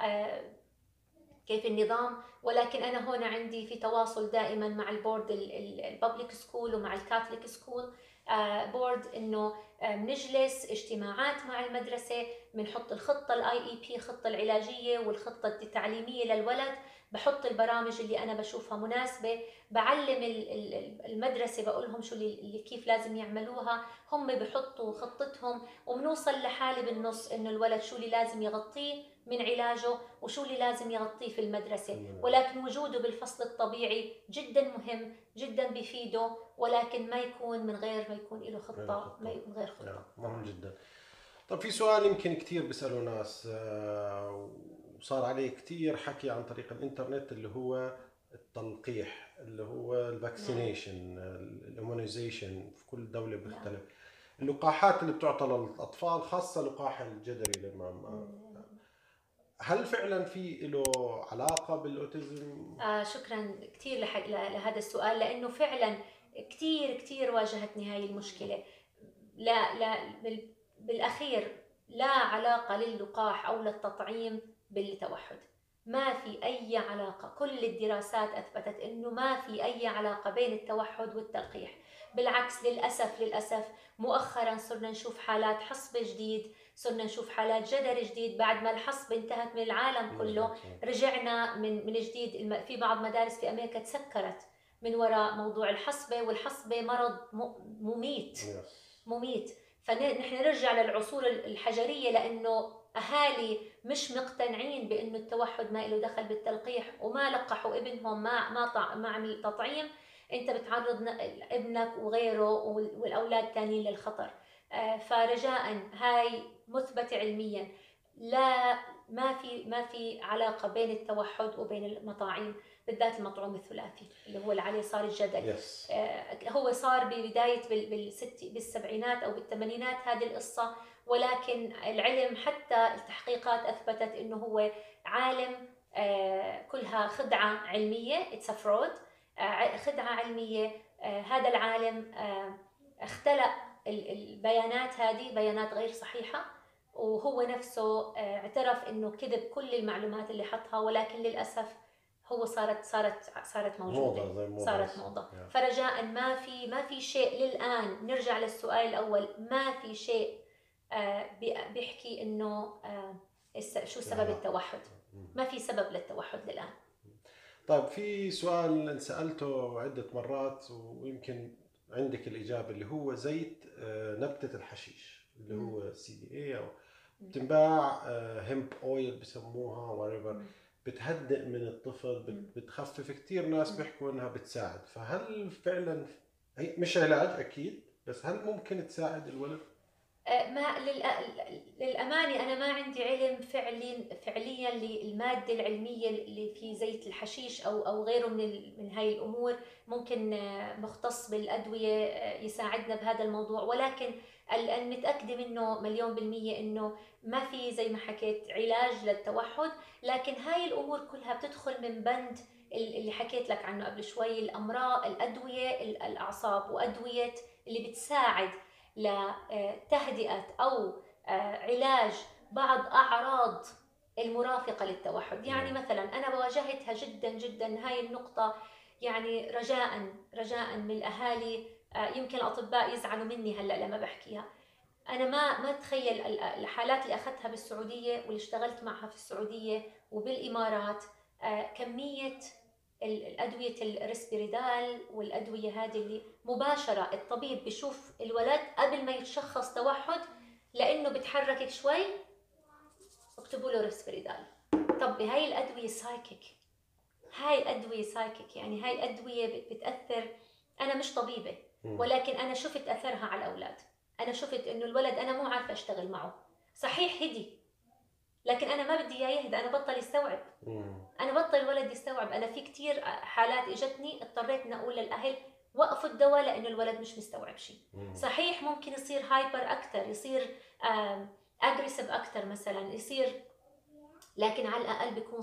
كيف النظام، ولكن انا هون عندي في تواصل دائما مع البورد الببليك سكول ومع الكاثوليك سكول بورد، انه بنجلس اجتماعات مع المدرسه، بنحط الخطه الاي اي بي، الخطه العلاجيه والخطه التعليميه للولد، بحط البرامج اللي انا بشوفها مناسبه، بعلم المدرسه، بقول لهم شو اللي كيف لازم يعملوها، هم بحطوا خطتهم، وبنوصل لحاله بالنص انه الولد شو اللي لازم يغطيه من علاجه وشو اللي لازم يغطيه في المدرسه. ولكن وجوده بالفصل الطبيعي جدا مهم، جدا بيفيده، ولكن ما يكون من غير ما يكون له خطه، ما يكون غير خطه. مهم جدا. طب في سؤال يمكن كثير بيسألوا ناس وصار عليه كثير حكي عن طريق الانترنت، اللي هو التلقيح، اللي هو الفاكسينيشن، الامونيزيشن في كل دولة بيختلف. اللقاحات اللي بتعطى للأطفال، خاصة لقاح الجدري هل فعلا في له علاقة بالأوتيزم؟ شكرا كثير لهذا السؤال، لأنه فعلا كثير واجهتني هاي المشكلة. لا بالأخير لا علاقة للقاح أو للتطعيم بالتوحد، ما في أي علاقة. كل الدراسات أثبتت أنه ما في أي علاقة بين التوحد والتلقيح. بالعكس، للأسف مؤخرا صرنا نشوف حالات حصبة جديد، صرنا نشوف حالات جدري جديد. بعد ما الحصبة انتهت من العالم كله، رجعنا من جديد. في بعض مدارس في أمريكا تسكرت من وراء موضوع الحصبة، والحصبة مرض مميت. فنحن نرجع للعصور الحجرية، لأنه أهالي مش مقتنعين بأنه التوحد ما له دخل بالتلقيح، وما لقحوا ابنهم، ما عمل تطعيم، أنت بتعرض ابنك وغيره والأولاد الثانيين للخطر. فرجاء، هاي مثبتة علميا. لا، ما في علاقة بين التوحد وبين المطاعيم، بالذات المطعوم الثلاثي اللي هو اللي عليه صار الجدل. يس. هو صار ببداية بالسبعينات أو بالثمانينات هذه القصة، ولكن العلم حتى التحقيقات أثبتت إنه هو عالم كلها خدعة علمية، it's a fraud، خدعة علمية. هذا العالم اختلق البيانات، هذه بيانات غير صحيحة، وهو نفسه اعترف انه كذب كل المعلومات اللي حطها، ولكن للاسف هو صارت موجوده، موضة زي موضة. صارت موضه. فرجاء ما في شيء للان، نرجع للسؤال الاول، ما في شيء بيحكي انه شو سبب التوحد. ما في سبب للتوحد للان. طيب في سؤال انسألته عدة مرات ويمكن عندك الإجابة، اللي هو زيت نبتة الحشيش اللي هو CBA، أو بتنباع هيمب أويل بسموها whatever، بتهدئ من الطفل، بتخفف. كتير ناس بيحكوا إنها بتساعد، فهل فعلا هي مش علاج أكيد، بس هل ممكن تساعد الولد؟ ما للأمانة أنا ما عندي علم فعليا للمادة العلمية اللي في زيت الحشيش أو غيره من هاي الأمور. ممكن مختص بالأدوية يساعدنا بهذا الموضوع، ولكن المتأكدة منه 100% إنه ما في زي ما حكيت علاج للتوحد. لكن هاي الأمور كلها بتدخل من بند اللي حكيت لك عنه قبل شوي، الأمراض، الأدوية الأعصاب، وأدوية اللي بتساعد لتهدئة أو علاج بعض أعراض المرافقة للتوحد. يعني مثلا أنا بواجهتها جدا جدا هاي النقطة، يعني رجاء من الأهالي، يمكن الأطباء يزعلوا مني هلأ لما بحكيها. أنا ما تخيل الحالات اللي أخذتها بالسعودية واللي اشتغلت معها في السعودية وبالإمارات، كمية الأدوية الريسبيريدال والأدوية هذه اللي مباشرة الطبيب بيشوف الولد قبل ما يتشخص توحد، لأنه بتحركك شوي اكتبوا له ريسبيريدال. طب هاي الأدوية سايكيك، يعني هاي أدوية بتأثر. أنا مش طبيبة، ولكن أنا شفت أثرها على الأولاد. أنا شفت إنه الولد أنا مو عارفة أشتغل معه، صحيح هدي، لكن أنا ما بدي إياه يهدى، أنا بطل يستوعب. أنا بطل الولد يستوعب. أنا في كتير حالات إجتني اضطريت إن أقول للأهل وقفوا الدواء لأنه الولد مش مستوعب شيء. صحيح ممكن يصير هايبر أكتر، يصير أجريسيف أكتر مثلا، يصير، لكن على الأقل بيكون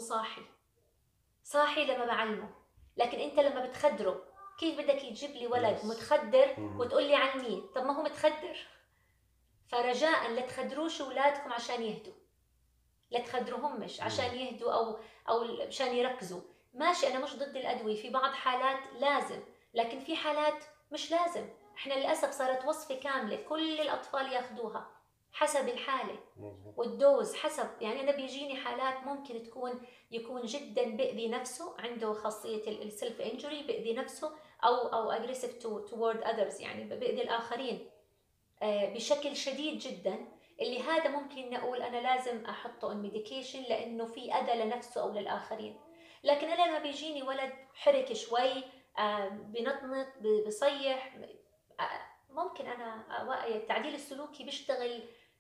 صاحي لما بعلمه. لكن أنت لما بتخدره، كيف بدك يجيب لي ولد متخدر وتقول لي علميه؟ طب ما هو متخدر. فرجاء لا تخدروش أولادكم عشان يهدوا، لا تخدروهمش عشان يهدوا أو عشان يركزوا. ماشي، أنا مش ضد الأدوية، في بعض حالات لازم، لكن في حالات مش لازم. إحنا للأسف صارت وصفة كاملة كل الأطفال ياخدوها حسب الحالة والدوز حسب. يعني أنا بيجيني حالات ممكن يكون جدا بيأذي نفسه، عنده خاصية السلف انجري، بيأذي نفسه أو aggressive toward others، يعني بيأذي الآخرين بشكل شديد جدا. اللي هذا ممكن نقول أنا لازم أحطه on medication لأنه في أذى لنفسه أو للآخرين. لكن أنا لما بيجيني ولد حرك شوي، بنطنط، بصيح، ممكن أنا التعديل السلوكي بيشتغل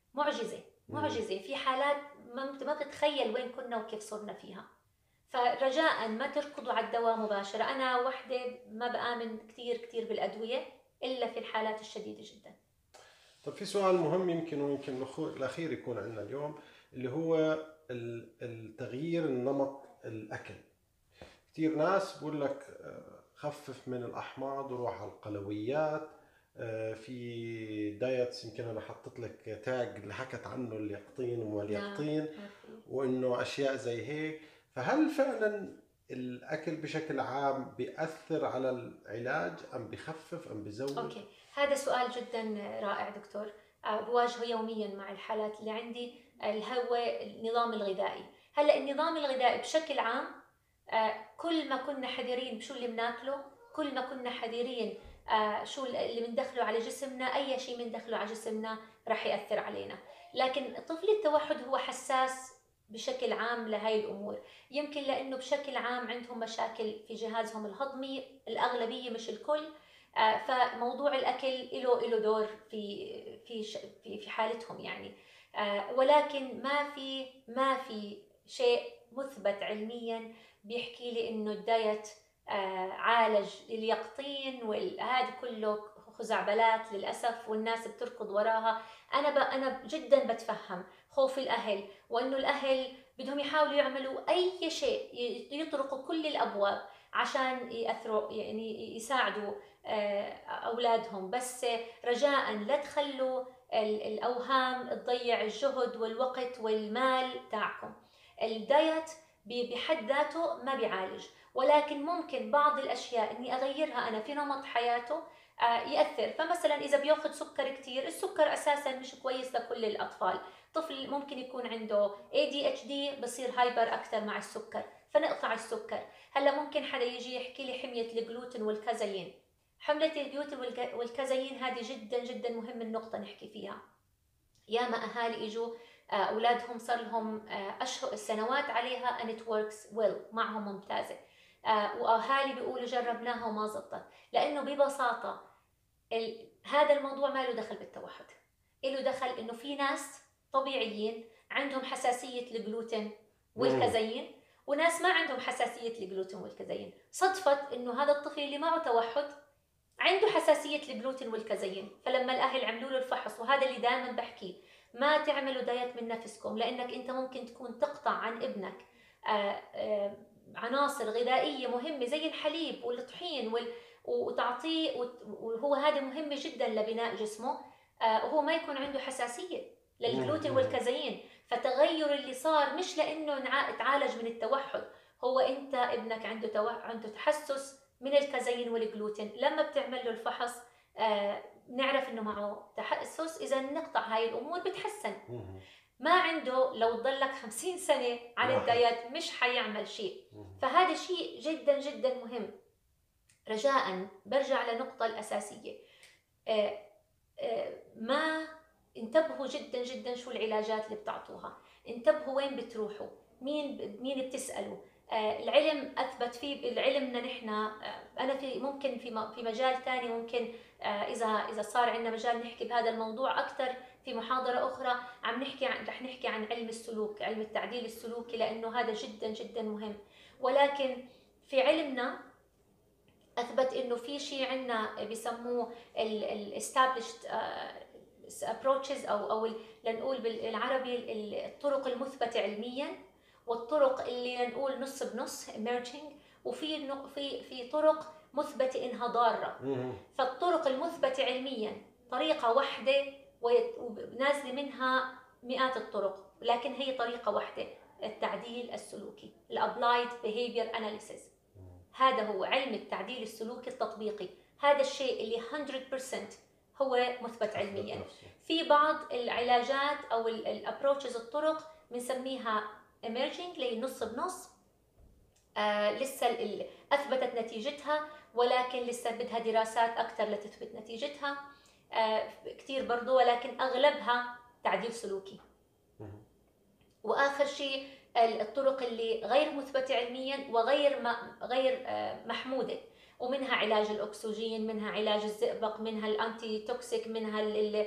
معجزة في حالات ما بتتخيل وين كنا وكيف صرنا فيها. فرجاء ما تركضوا على الدواء مباشرة. أنا وحدة ما بآمن كتير بالأدوية إلا في الحالات الشديدة جدا. طب في سؤال مهم يمكن الأخير يكون عندنا اليوم، اللي هو التغيير النمط الأكل. كتير ناس بقول لك خفف من الأحماض وروح على القلويات. في دايتس يمكن أنا حطيت لك تاج اللي حكت عنه اليقطين وما اليقطين، وإنه أشياء زي هيك. فهل فعلا الأكل بشكل عام بيأثر على العلاج أم بيخفف أم بيزود؟ أوكي، هذا سؤال جدا رائع دكتور. بواجهه يوميا مع الحالات اللي عندي، اللي هو النظام الغذائي. هلا النظام الغذائي بشكل عام، كل ما كنا حذرين بشو اللي بناكله، كل ما كنا حذرين شو اللي بندخله على جسمنا، أي شيء بندخله على جسمنا رح يأثر علينا. لكن طفل التوحد هو حساس بشكل عام لهاي الأمور، يمكن لأنه بشكل عام عندهم مشاكل في جهازهم الهضمي، الأغلبية مش الكل. فموضوع الأكل له دور في حالتهم يعني. ولكن ما في شيء مثبت علميا بيحكي لي انه الدايت عالج اليقطين، وهذا كله خزعبلات للاسف، والناس بتركض وراها. انا جدا بتفهم خوف الاهل، وانه الاهل بدهم يحاولوا يعملوا اي شيء، يطرقوا كل الابواب عشان ياثروا، يعني يساعدوا اولادهم. بس رجاء لا تخلوا الاوهام تضيع الجهد والوقت والمال تاعكم. الدايت بحد ذاته ما بيعالج، ولكن ممكن بعض الاشياء اني اغيرها انا في نمط حياته يأثر. فمثلا إذا بياخذ سكر كتير، السكر أساسا مش كويس لكل الأطفال. طفل ممكن يكون عنده ADHD بصير هايبر أكثر مع السكر، فنقطع السكر. هلا ممكن حدا يجي يحكي لي حمية الجلوتين والكازيين. حملة الجلوتين والكازيين هذه جدا جدا مهم النقطة نحكي فيها. ياما أهالي إجوا أولادهم صار لهم أشهر سنوات عليها and it works well، معهم ممتازة. وأهالي بيقولوا جربناها وما زبطت، لأنه ببساطة هذا الموضوع ما له دخل بالتوحد، له دخل إنه في ناس طبيعيين عندهم حساسية الجلوتين والكازيين، وناس ما عندهم حساسية الجلوتين والكازيين. صدفت إنه هذا الطفل اللي معه توحد عنده حساسية الجلوتين والكازيين. فلما الأهل عملوا له الفحص، وهذا اللي دائما بحكيه، ما تعملوا دايت من نفسكم، لأنك أنت ممكن تكون تقطع عن ابنك عناصر غذائية مهمة زي الحليب والطحين وتعطيه، وهو هذا مهمة جدا لبناء جسمه، وهو ما يكون عنده حساسية للجلوتين والكازيين. فتغير اللي صار مش لأنه تعالج من التوحد، هو أنت ابنك عنده تحسس من الكازيين والجلوتين. لما بتعمل له الفحص نعرف انه معه تحسس، اذا نقطع هاي الامور بتحسن. ما عنده لو ضلك 50 سنة على الدايت مش حيعمل شيء. فهذا شيء جدا جدا مهم. رجاء برجع لنقطة الأساسية، ما انتبهوا جدا جدا شو العلاجات اللي بتعطوها، انتبهوا وين بتروحوا، مين بتسألوا. العلم اثبت فيه، العلمنا نحن انا ممكن في مجال ثاني، ممكن اذا صار عندنا مجال نحكي بهذا الموضوع اكثر في محاضره اخرى. رح نحكي عن علم السلوك، علم التعديل السلوكي، لانه هذا جدا جدا مهم. ولكن في علمنا اثبت انه في شيء عندنا بيسموه established approaches او لنقول بالعربي الطرق المثبته علميا، والطرق اللي نقول نص بنص emerging، وفي طرق مثبته انها ضاره. فالطرق المثبته علميا طريقه واحده ونازله منها مئات الطرق، لكن هي طريقه واحده، التعديل السلوكي، الابلايد behavior analysis. هذا هو علم التعديل السلوكي التطبيقي. هذا الشيء اللي 100% هو مثبت علميا. في بعض العلاجات او الابروتشز الطرق بنسميها emerging، اللي نص بنص، لسه اثبتت نتيجتها، ولكن لسه بدها دراسات اكثر لتثبت نتيجتها كثير برضو، ولكن اغلبها تعديل سلوكي. واخر شيء الطرق اللي غير مثبته علميا وغير غير محموده، ومنها علاج الاكسجين، منها علاج الزئبق، منها الانتي توكسيك، منها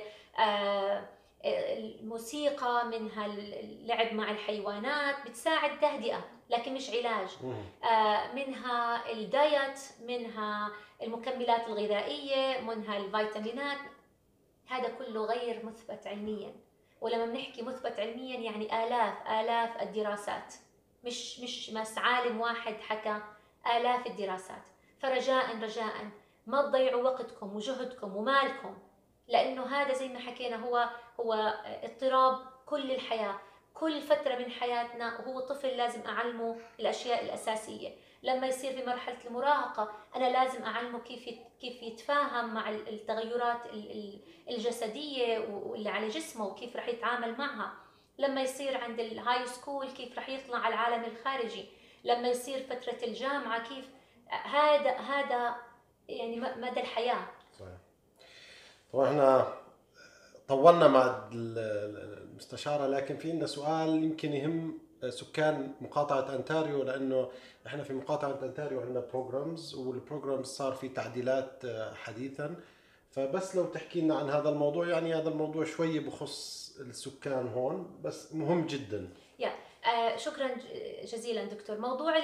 الموسيقى، منها اللعب مع الحيوانات بتساعد تهدئه لكن مش علاج، منها الدايت، منها المكملات الغذائيه، منها الفيتامينات. هذا كله غير مثبت علميا. ولما بنحكي مثبت علميا يعني آلاف الدراسات، مش بس عالم واحد حكى، آلاف الدراسات. فرجاء ما تضيعوا وقتكم وجهدكم ومالكم، لأنه هذا زي ما حكينا هو اضطراب كل الحياة، كل فترة من حياتنا. وهو طفل لازم أعلمه الأشياء الأساسية. لما يصير في مرحلة المراهقة أنا لازم أعلمه كيف يتفاهم مع التغيرات الجسدية واللي على جسمه وكيف رح يتعامل معها. لما يصير عند الهاي سكول كيف رح يطلع على العالم الخارجي. لما يصير فترة الجامعة كيف. هذا يعني مدى الحياة. صحيح. طبعا احنا طولنا مع المستشارة، لكن في لنا سؤال يمكن يهم سكان مقاطعة أنتاريو، لأنه إحنا في مقاطعة أنتاريو عندنا بروجرامز، والبروجرامز صار في تعديلات حديثا. فبس لو تحكي لنا عن هذا الموضوع، يعني هذا الموضوع شوي بخص السكان هون، بس مهم جدا. شكرا جزيلا دكتور. موضوع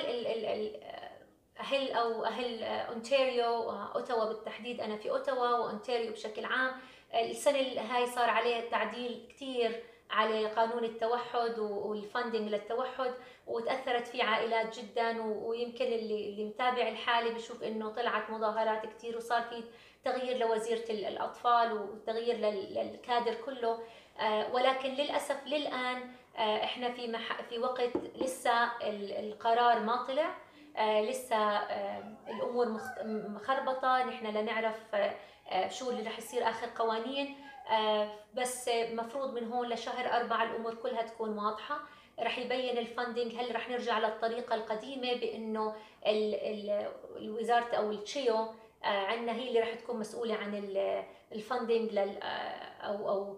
أهل أونتاريو، أوتاوا بالتحديد، أنا في أوتاوا وأونتاريو بشكل عام، السنة هاي صار عليها تعديل كتير على قانون التوحد والفاندنج للتوحد، وتأثرت فيه عائلات جدا، ويمكن اللي متابع الحالة بشوف إنه طلعت مظاهرات كتير، وصار في تغيير لوزيرة الأطفال وتغيير للكادر كله. ولكن للأسف للآن احنا في وقت لسه القرار ما طلع، لسه الامور مخربطه، نحن لا نعرف شو اللي رح يصير اخر قوانين. بس مفروض من هون لشهر 4 الامور كلها تكون واضحه، رح يبين الفاندنج. هل رح نرجع للطريقه القديمه بانه الوزاره او التشيو عندنا هي اللي رح تكون مسؤوله عن الفاندنج او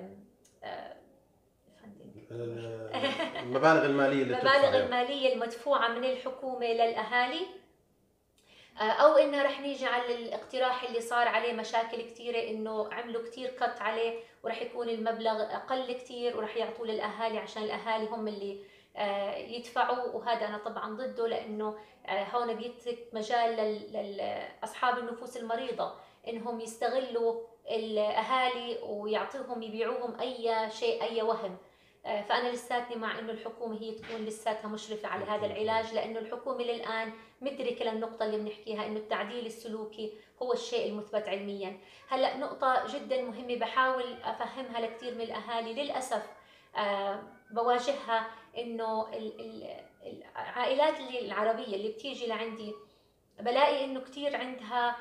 المبالغ المالية اللي المبالغ المالية المدفوعة من الحكومة للأهالي، أو إنها رح نيجي على الاقتراح اللي صار عليه مشاكل كثيرة، إنه عملوا كثير كت عليه ورح يكون المبلغ أقل كثير ورح يعطوه للأهالي عشان الأهالي هم اللي يدفعوا. وهذا أنا طبعا ضده، لأنه هون بيترك مجال لأصحاب النفوس المريضة إنهم يستغلوا الأهالي ويعطيهم يبيعوهم أي شيء، أي وهم. فأنا لساتني مع إنه الحكومة هي تكون لساتها مشرفة على هذا العلاج، لأنه الحكومة للآن مدركة للنقطة اللي بنحكيها، إنه التعديل السلوكي هو الشيء المثبت علميا. هلأ نقطة جدا مهمة بحاول أفهمها لكثير من الأهالي، للأسف بواجهها، إنه العائلات العربية اللي بتيجي لعندي بلاقي إنه كثير عندها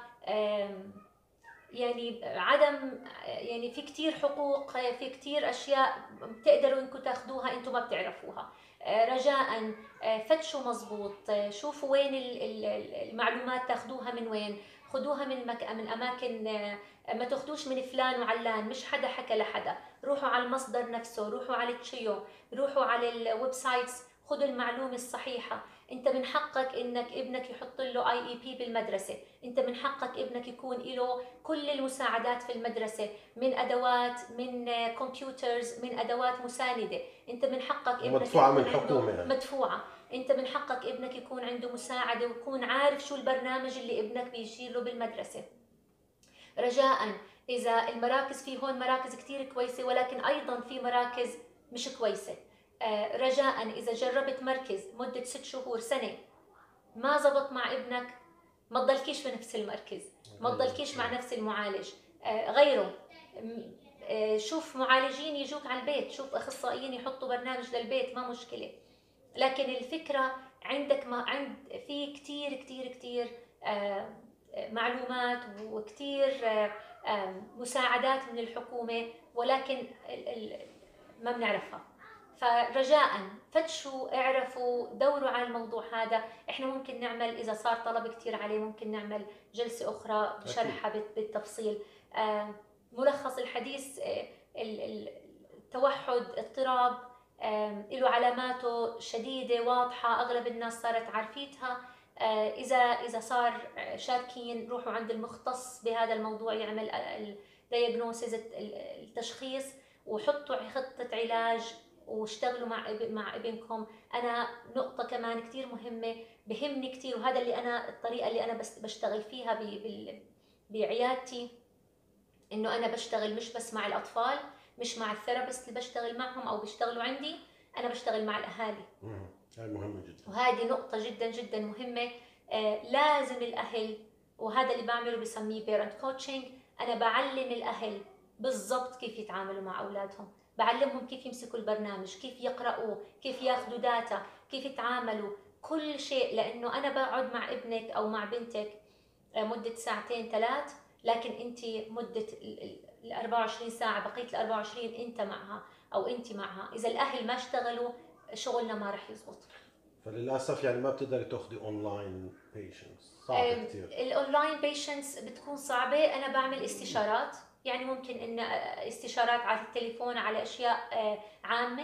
يعني عدم، يعني في كتير حقوق، في كتير أشياء بتقدروا إنكم تاخدوها أنتم ما بتعرفوها. رجاء فتشوا مزبوط، شوفوا وين المعلومات تاخدوها، من وين خدوها، من أماكن، ما تاخدوش من فلان وعلان، مش حدا حكى لحدا. روحوا على المصدر نفسه، روحوا على التشيو، روحوا على الويب سايتس، خدوا المعلومة الصحيحة. انت من حقك انك ابنك يحط له IEP بالمدرسة، انت من حقك ابنك يكون له كل المساعدات في المدرسة، من ادوات، من كمبيوترز، من ادوات مساندة. انت من حقك ابنك مدفوعة من الحكومة يعني. مدفوعة. انت من حقك ابنك يكون عنده مساعدة ويكون عارف شو البرنامج اللي ابنك بيشير له بالمدرسة. رجاء، اذا المراكز، في هون مراكز كتير كويسة، ولكن ايضا في مراكز مش كويسة. رجاء إذا جربت مركز مدة 6 شهور سنة ما زبط مع ابنك، ما تضلكيش في نفس المركز، ما تضلكيش مع نفس المعالج، غيره. شوف معالجين يجوك على البيت، شوف أخصائيين يحطوا برنامج للبيت، ما مشكلة. لكن الفكرة عندك، ما عند في كتير كتير كتير معلومات وكتير مساعدات من الحكومة، ولكن ما بنعرفها. فرجاء فتشوا، اعرفوا، دوروا على الموضوع هذا. احنا ممكن نعمل، اذا صار طلب كثير عليه، ممكن نعمل جلسة اخرى بشرحها بالتفصيل. ملخص الحديث، التوحد اضطراب له علاماته شديدة واضحة، اغلب الناس صارت عارفيتها. اذا صار شاكين، روحوا عند المختص بهذا الموضوع يعمل الدياغنوسيس، التشخيص، وحطوا خطة علاج واشتغلوا مع ابنكم. انا نقطه كمان كثير مهمه بهمني كثير، وهذا اللي انا الطريقه اللي انا بشتغل فيها بعيادتي، انه انا بشتغل مش بس مع الاطفال، مش مع الثيرابيست اللي بشتغل معهم او بيشتغلوا عندي، انا بشتغل مع الاهالي. هاي مهمه جدا، وهذه نقطه جدا جدا مهمه. لازم الاهل، وهذا اللي بعمله بسميه بيرنت كوتشنج، انا بعلم الاهل بالضبط كيف يتعاملوا مع اولادهم، بعلمهم كيف يمسكوا البرنامج، كيف يقرأوه، كيف ياخذوا داتا، كيف يتعاملوا، كل شيء. لأنه أنا بقعد مع ابنك أو مع بنتك مدة 2 3 ساعات، لكن أنت مدة 24 ساعة، بقية 24 أنت معها أو أنت معها. إذا الأهل ما اشتغلوا شغلنا ما رح يزبط. فللأسف يعني ما بتقدري تاخذي أونلاين بيشنتس، صعب كثير. الأونلاين بيشنتس بتكون صعبة. أنا بعمل استشارات، يعني ممكن إن استشارات على التليفون على أشياء عامة،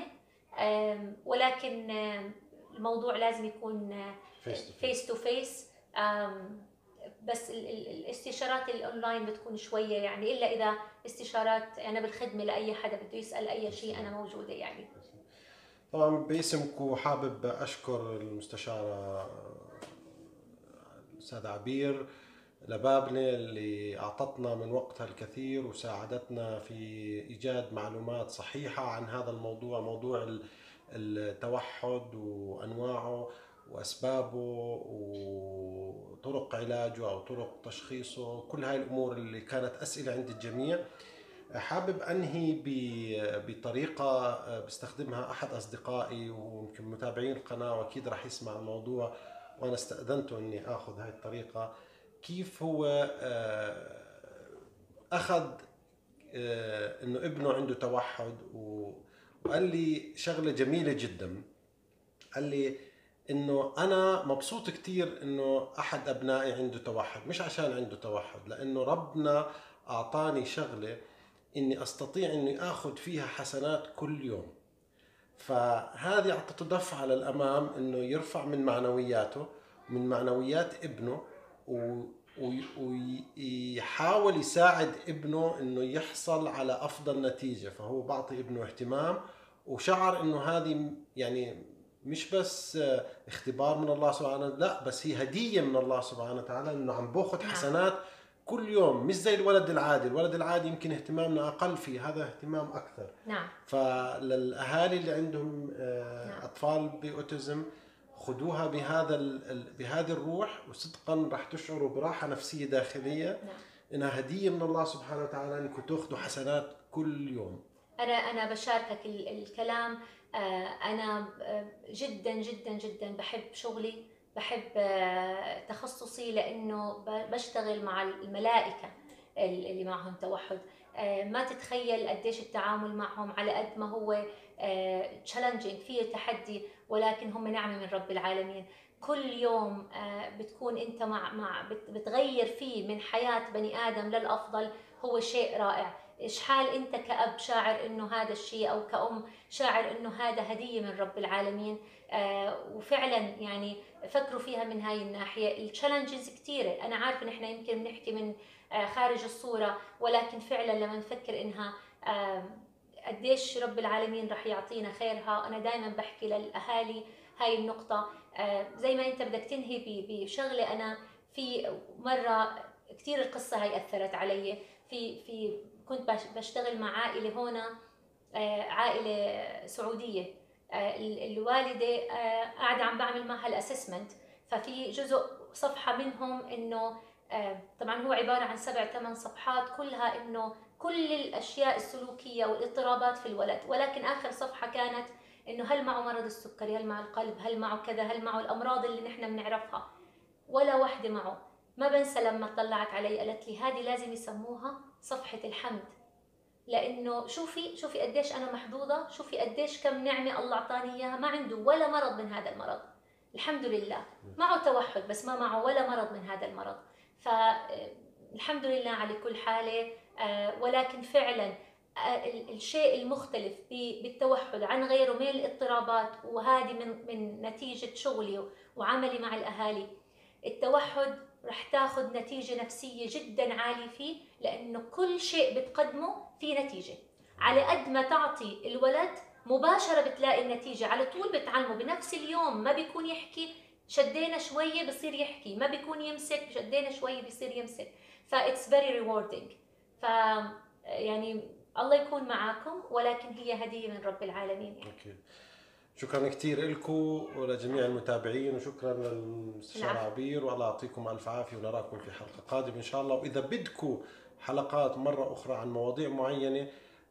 ولكن الموضوع لازم يكون فيس تو فيس. بس الاستشارات الاونلاين بتكون شويه يعني، الا اذا استشارات انا بالخدمه لاي حدا بده يسال اي شيء انا موجوده يعني. طبعا باسمكم حابب اشكر المستشاره الاستاذ عبير لبابلة اللي أعطتنا من وقتها الكثير وساعدتنا في إيجاد معلومات صحيحة عن هذا الموضوع، موضوع التوحد وأنواعه وأسبابه وطرق علاجه أو طرق تشخيصه، كل هاي الأمور اللي كانت أسئلة عند الجميع. حابب أنهي بطريقة بيستخدمها أحد أصدقائي ويمكن متابعين القناة وأكيد رح يسمع الموضوع، وأنا استأذنته أني أخذ هاي الطريقة. كيف هو أخذ أنه ابنه عنده توحد، وقال لي شغلة جميلة جدا. قال لي انه انا مبسوط كتير انه احد ابنائي عنده توحد، مش عشان عنده توحد، لانه ربنا اعطاني شغلة اني استطيع اني اخذ فيها حسنات كل يوم. فهذه اعطته دفعة للامام انه يرفع من معنوياته، من معنويات ابنه، ويحاول يساعد ابنه انه يحصل على افضل نتيجة. فهو بعطي ابنه اهتمام، وشعر انه هذه يعني مش بس اختبار من الله سبحانه، لا بس هي هدية من الله سبحانه وتعالى، انه عم باخذ حسنات كل يوم، مش زي الولد العادي. الولد العادي يمكن اهتمامنا اقل فيه، هذا اهتمام اكثر. نعم. فللاهالي اللي عندهم اطفال باوتيزم، خذوها بهذه الروح، وصدقا راح تشعروا براحة نفسية داخلية. انها هدية من الله سبحانه وتعالى انكم تاخذوا حسنات كل يوم. انا بشاركك الكلام. انا جدا جدا جدا بحب شغلي، بحب تخصصي، لانه بشتغل مع الملائكة اللي معهم توحد. ما تتخيل قديش التعامل معهم على قد ما هو تشالنجينج، فيه تحدي، ولكن هم نعمة من رب العالمين. كل يوم بتكون انت بتغير فيه من حياة بني آدم للأفضل، هو شيء رائع. إيش حال أنت كأب شاعر إنه هذا الشيء، أو كأم شاعر إنه هذا هدية من رب العالمين. وفعلا يعني فكروا فيها من هاي الناحية. التشالنجز كثيرة، أنا عارفة نحن يمكن بنحكي من خارج الصورة، ولكن فعلا لما نفكر إنها قديش رب العالمين رح يعطينا خيرها. أنا دائما بحكي للأهالي هاي النقطة. زي ما أنت بدك تنهي بشغلة، أنا في مرة كثير القصة هاي أثرت علي. كنت بشتغل مع عائلة هنا، عائلة سعودية. الوالدة قاعدة عم بعمل معها الأسسمنت، ففي جزء صفحة منهم إنه طبعا هو عبارة عن 7-8 صفحات، كلها إنه كل الأشياء السلوكية والاضطرابات في الولد. ولكن آخر صفحة كانت إنه هل معه مرض السكري، هل معه القلب، هل معه كذا، هل معه الأمراض اللي نحن بنعرفها. ولا واحدة معه. ما بنسى لما طلعت علي قالت لي هذه لازم يسموها صفحة الحمد، لأنه شوفي قديش أنا محظوظة، شوفي قديش كم نعمة الله أعطاني إياها. ما عنده ولا مرض من هذا المرض، الحمد لله. معه توحد بس ما معه ولا مرض من هذا المرض، فالحمد لله على كل حالة. ولكن فعلا الشيء المختلف بالتوحد عن غيره من الاضطرابات، وهذه من نتيجة شغلي وعملي مع الأهالي، التوحد رح تاخذ نتيجة نفسية جدا عالية فيه، لأنه كل شيء بتقدمه في نتيجة. على قد ما تعطي الولد مباشرة بتلاقي النتيجة على طول، بتعلمه بنفس اليوم. ما بيكون يحكي، شدينا شوية بصير يحكي، ما بيكون يمسك، شدينا شوية بيصير يمسك. it's very rewarding. يعني الله يكون معاكم، ولكن هي هدية من رب العالمين يعني. أكيد. شكرا كثير لكم ولجميع المتابعين، وشكرا للمستشار عبير، والله يعطيكم الف عافيه، ونراكم في حلقه قادمه ان شاء الله. واذا بدكم حلقات مره اخرى عن مواضيع معينه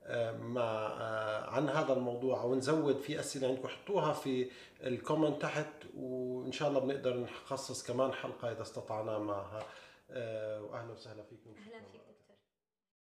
عن هذا الموضوع، او نزود في اسئله عندكم، حطوها في الكومنت تحت، وان شاء الله بنقدر نخصص كمان حلقه اذا استطعنا معها. واهلا وسهلا فيكم. اهلا فيكم.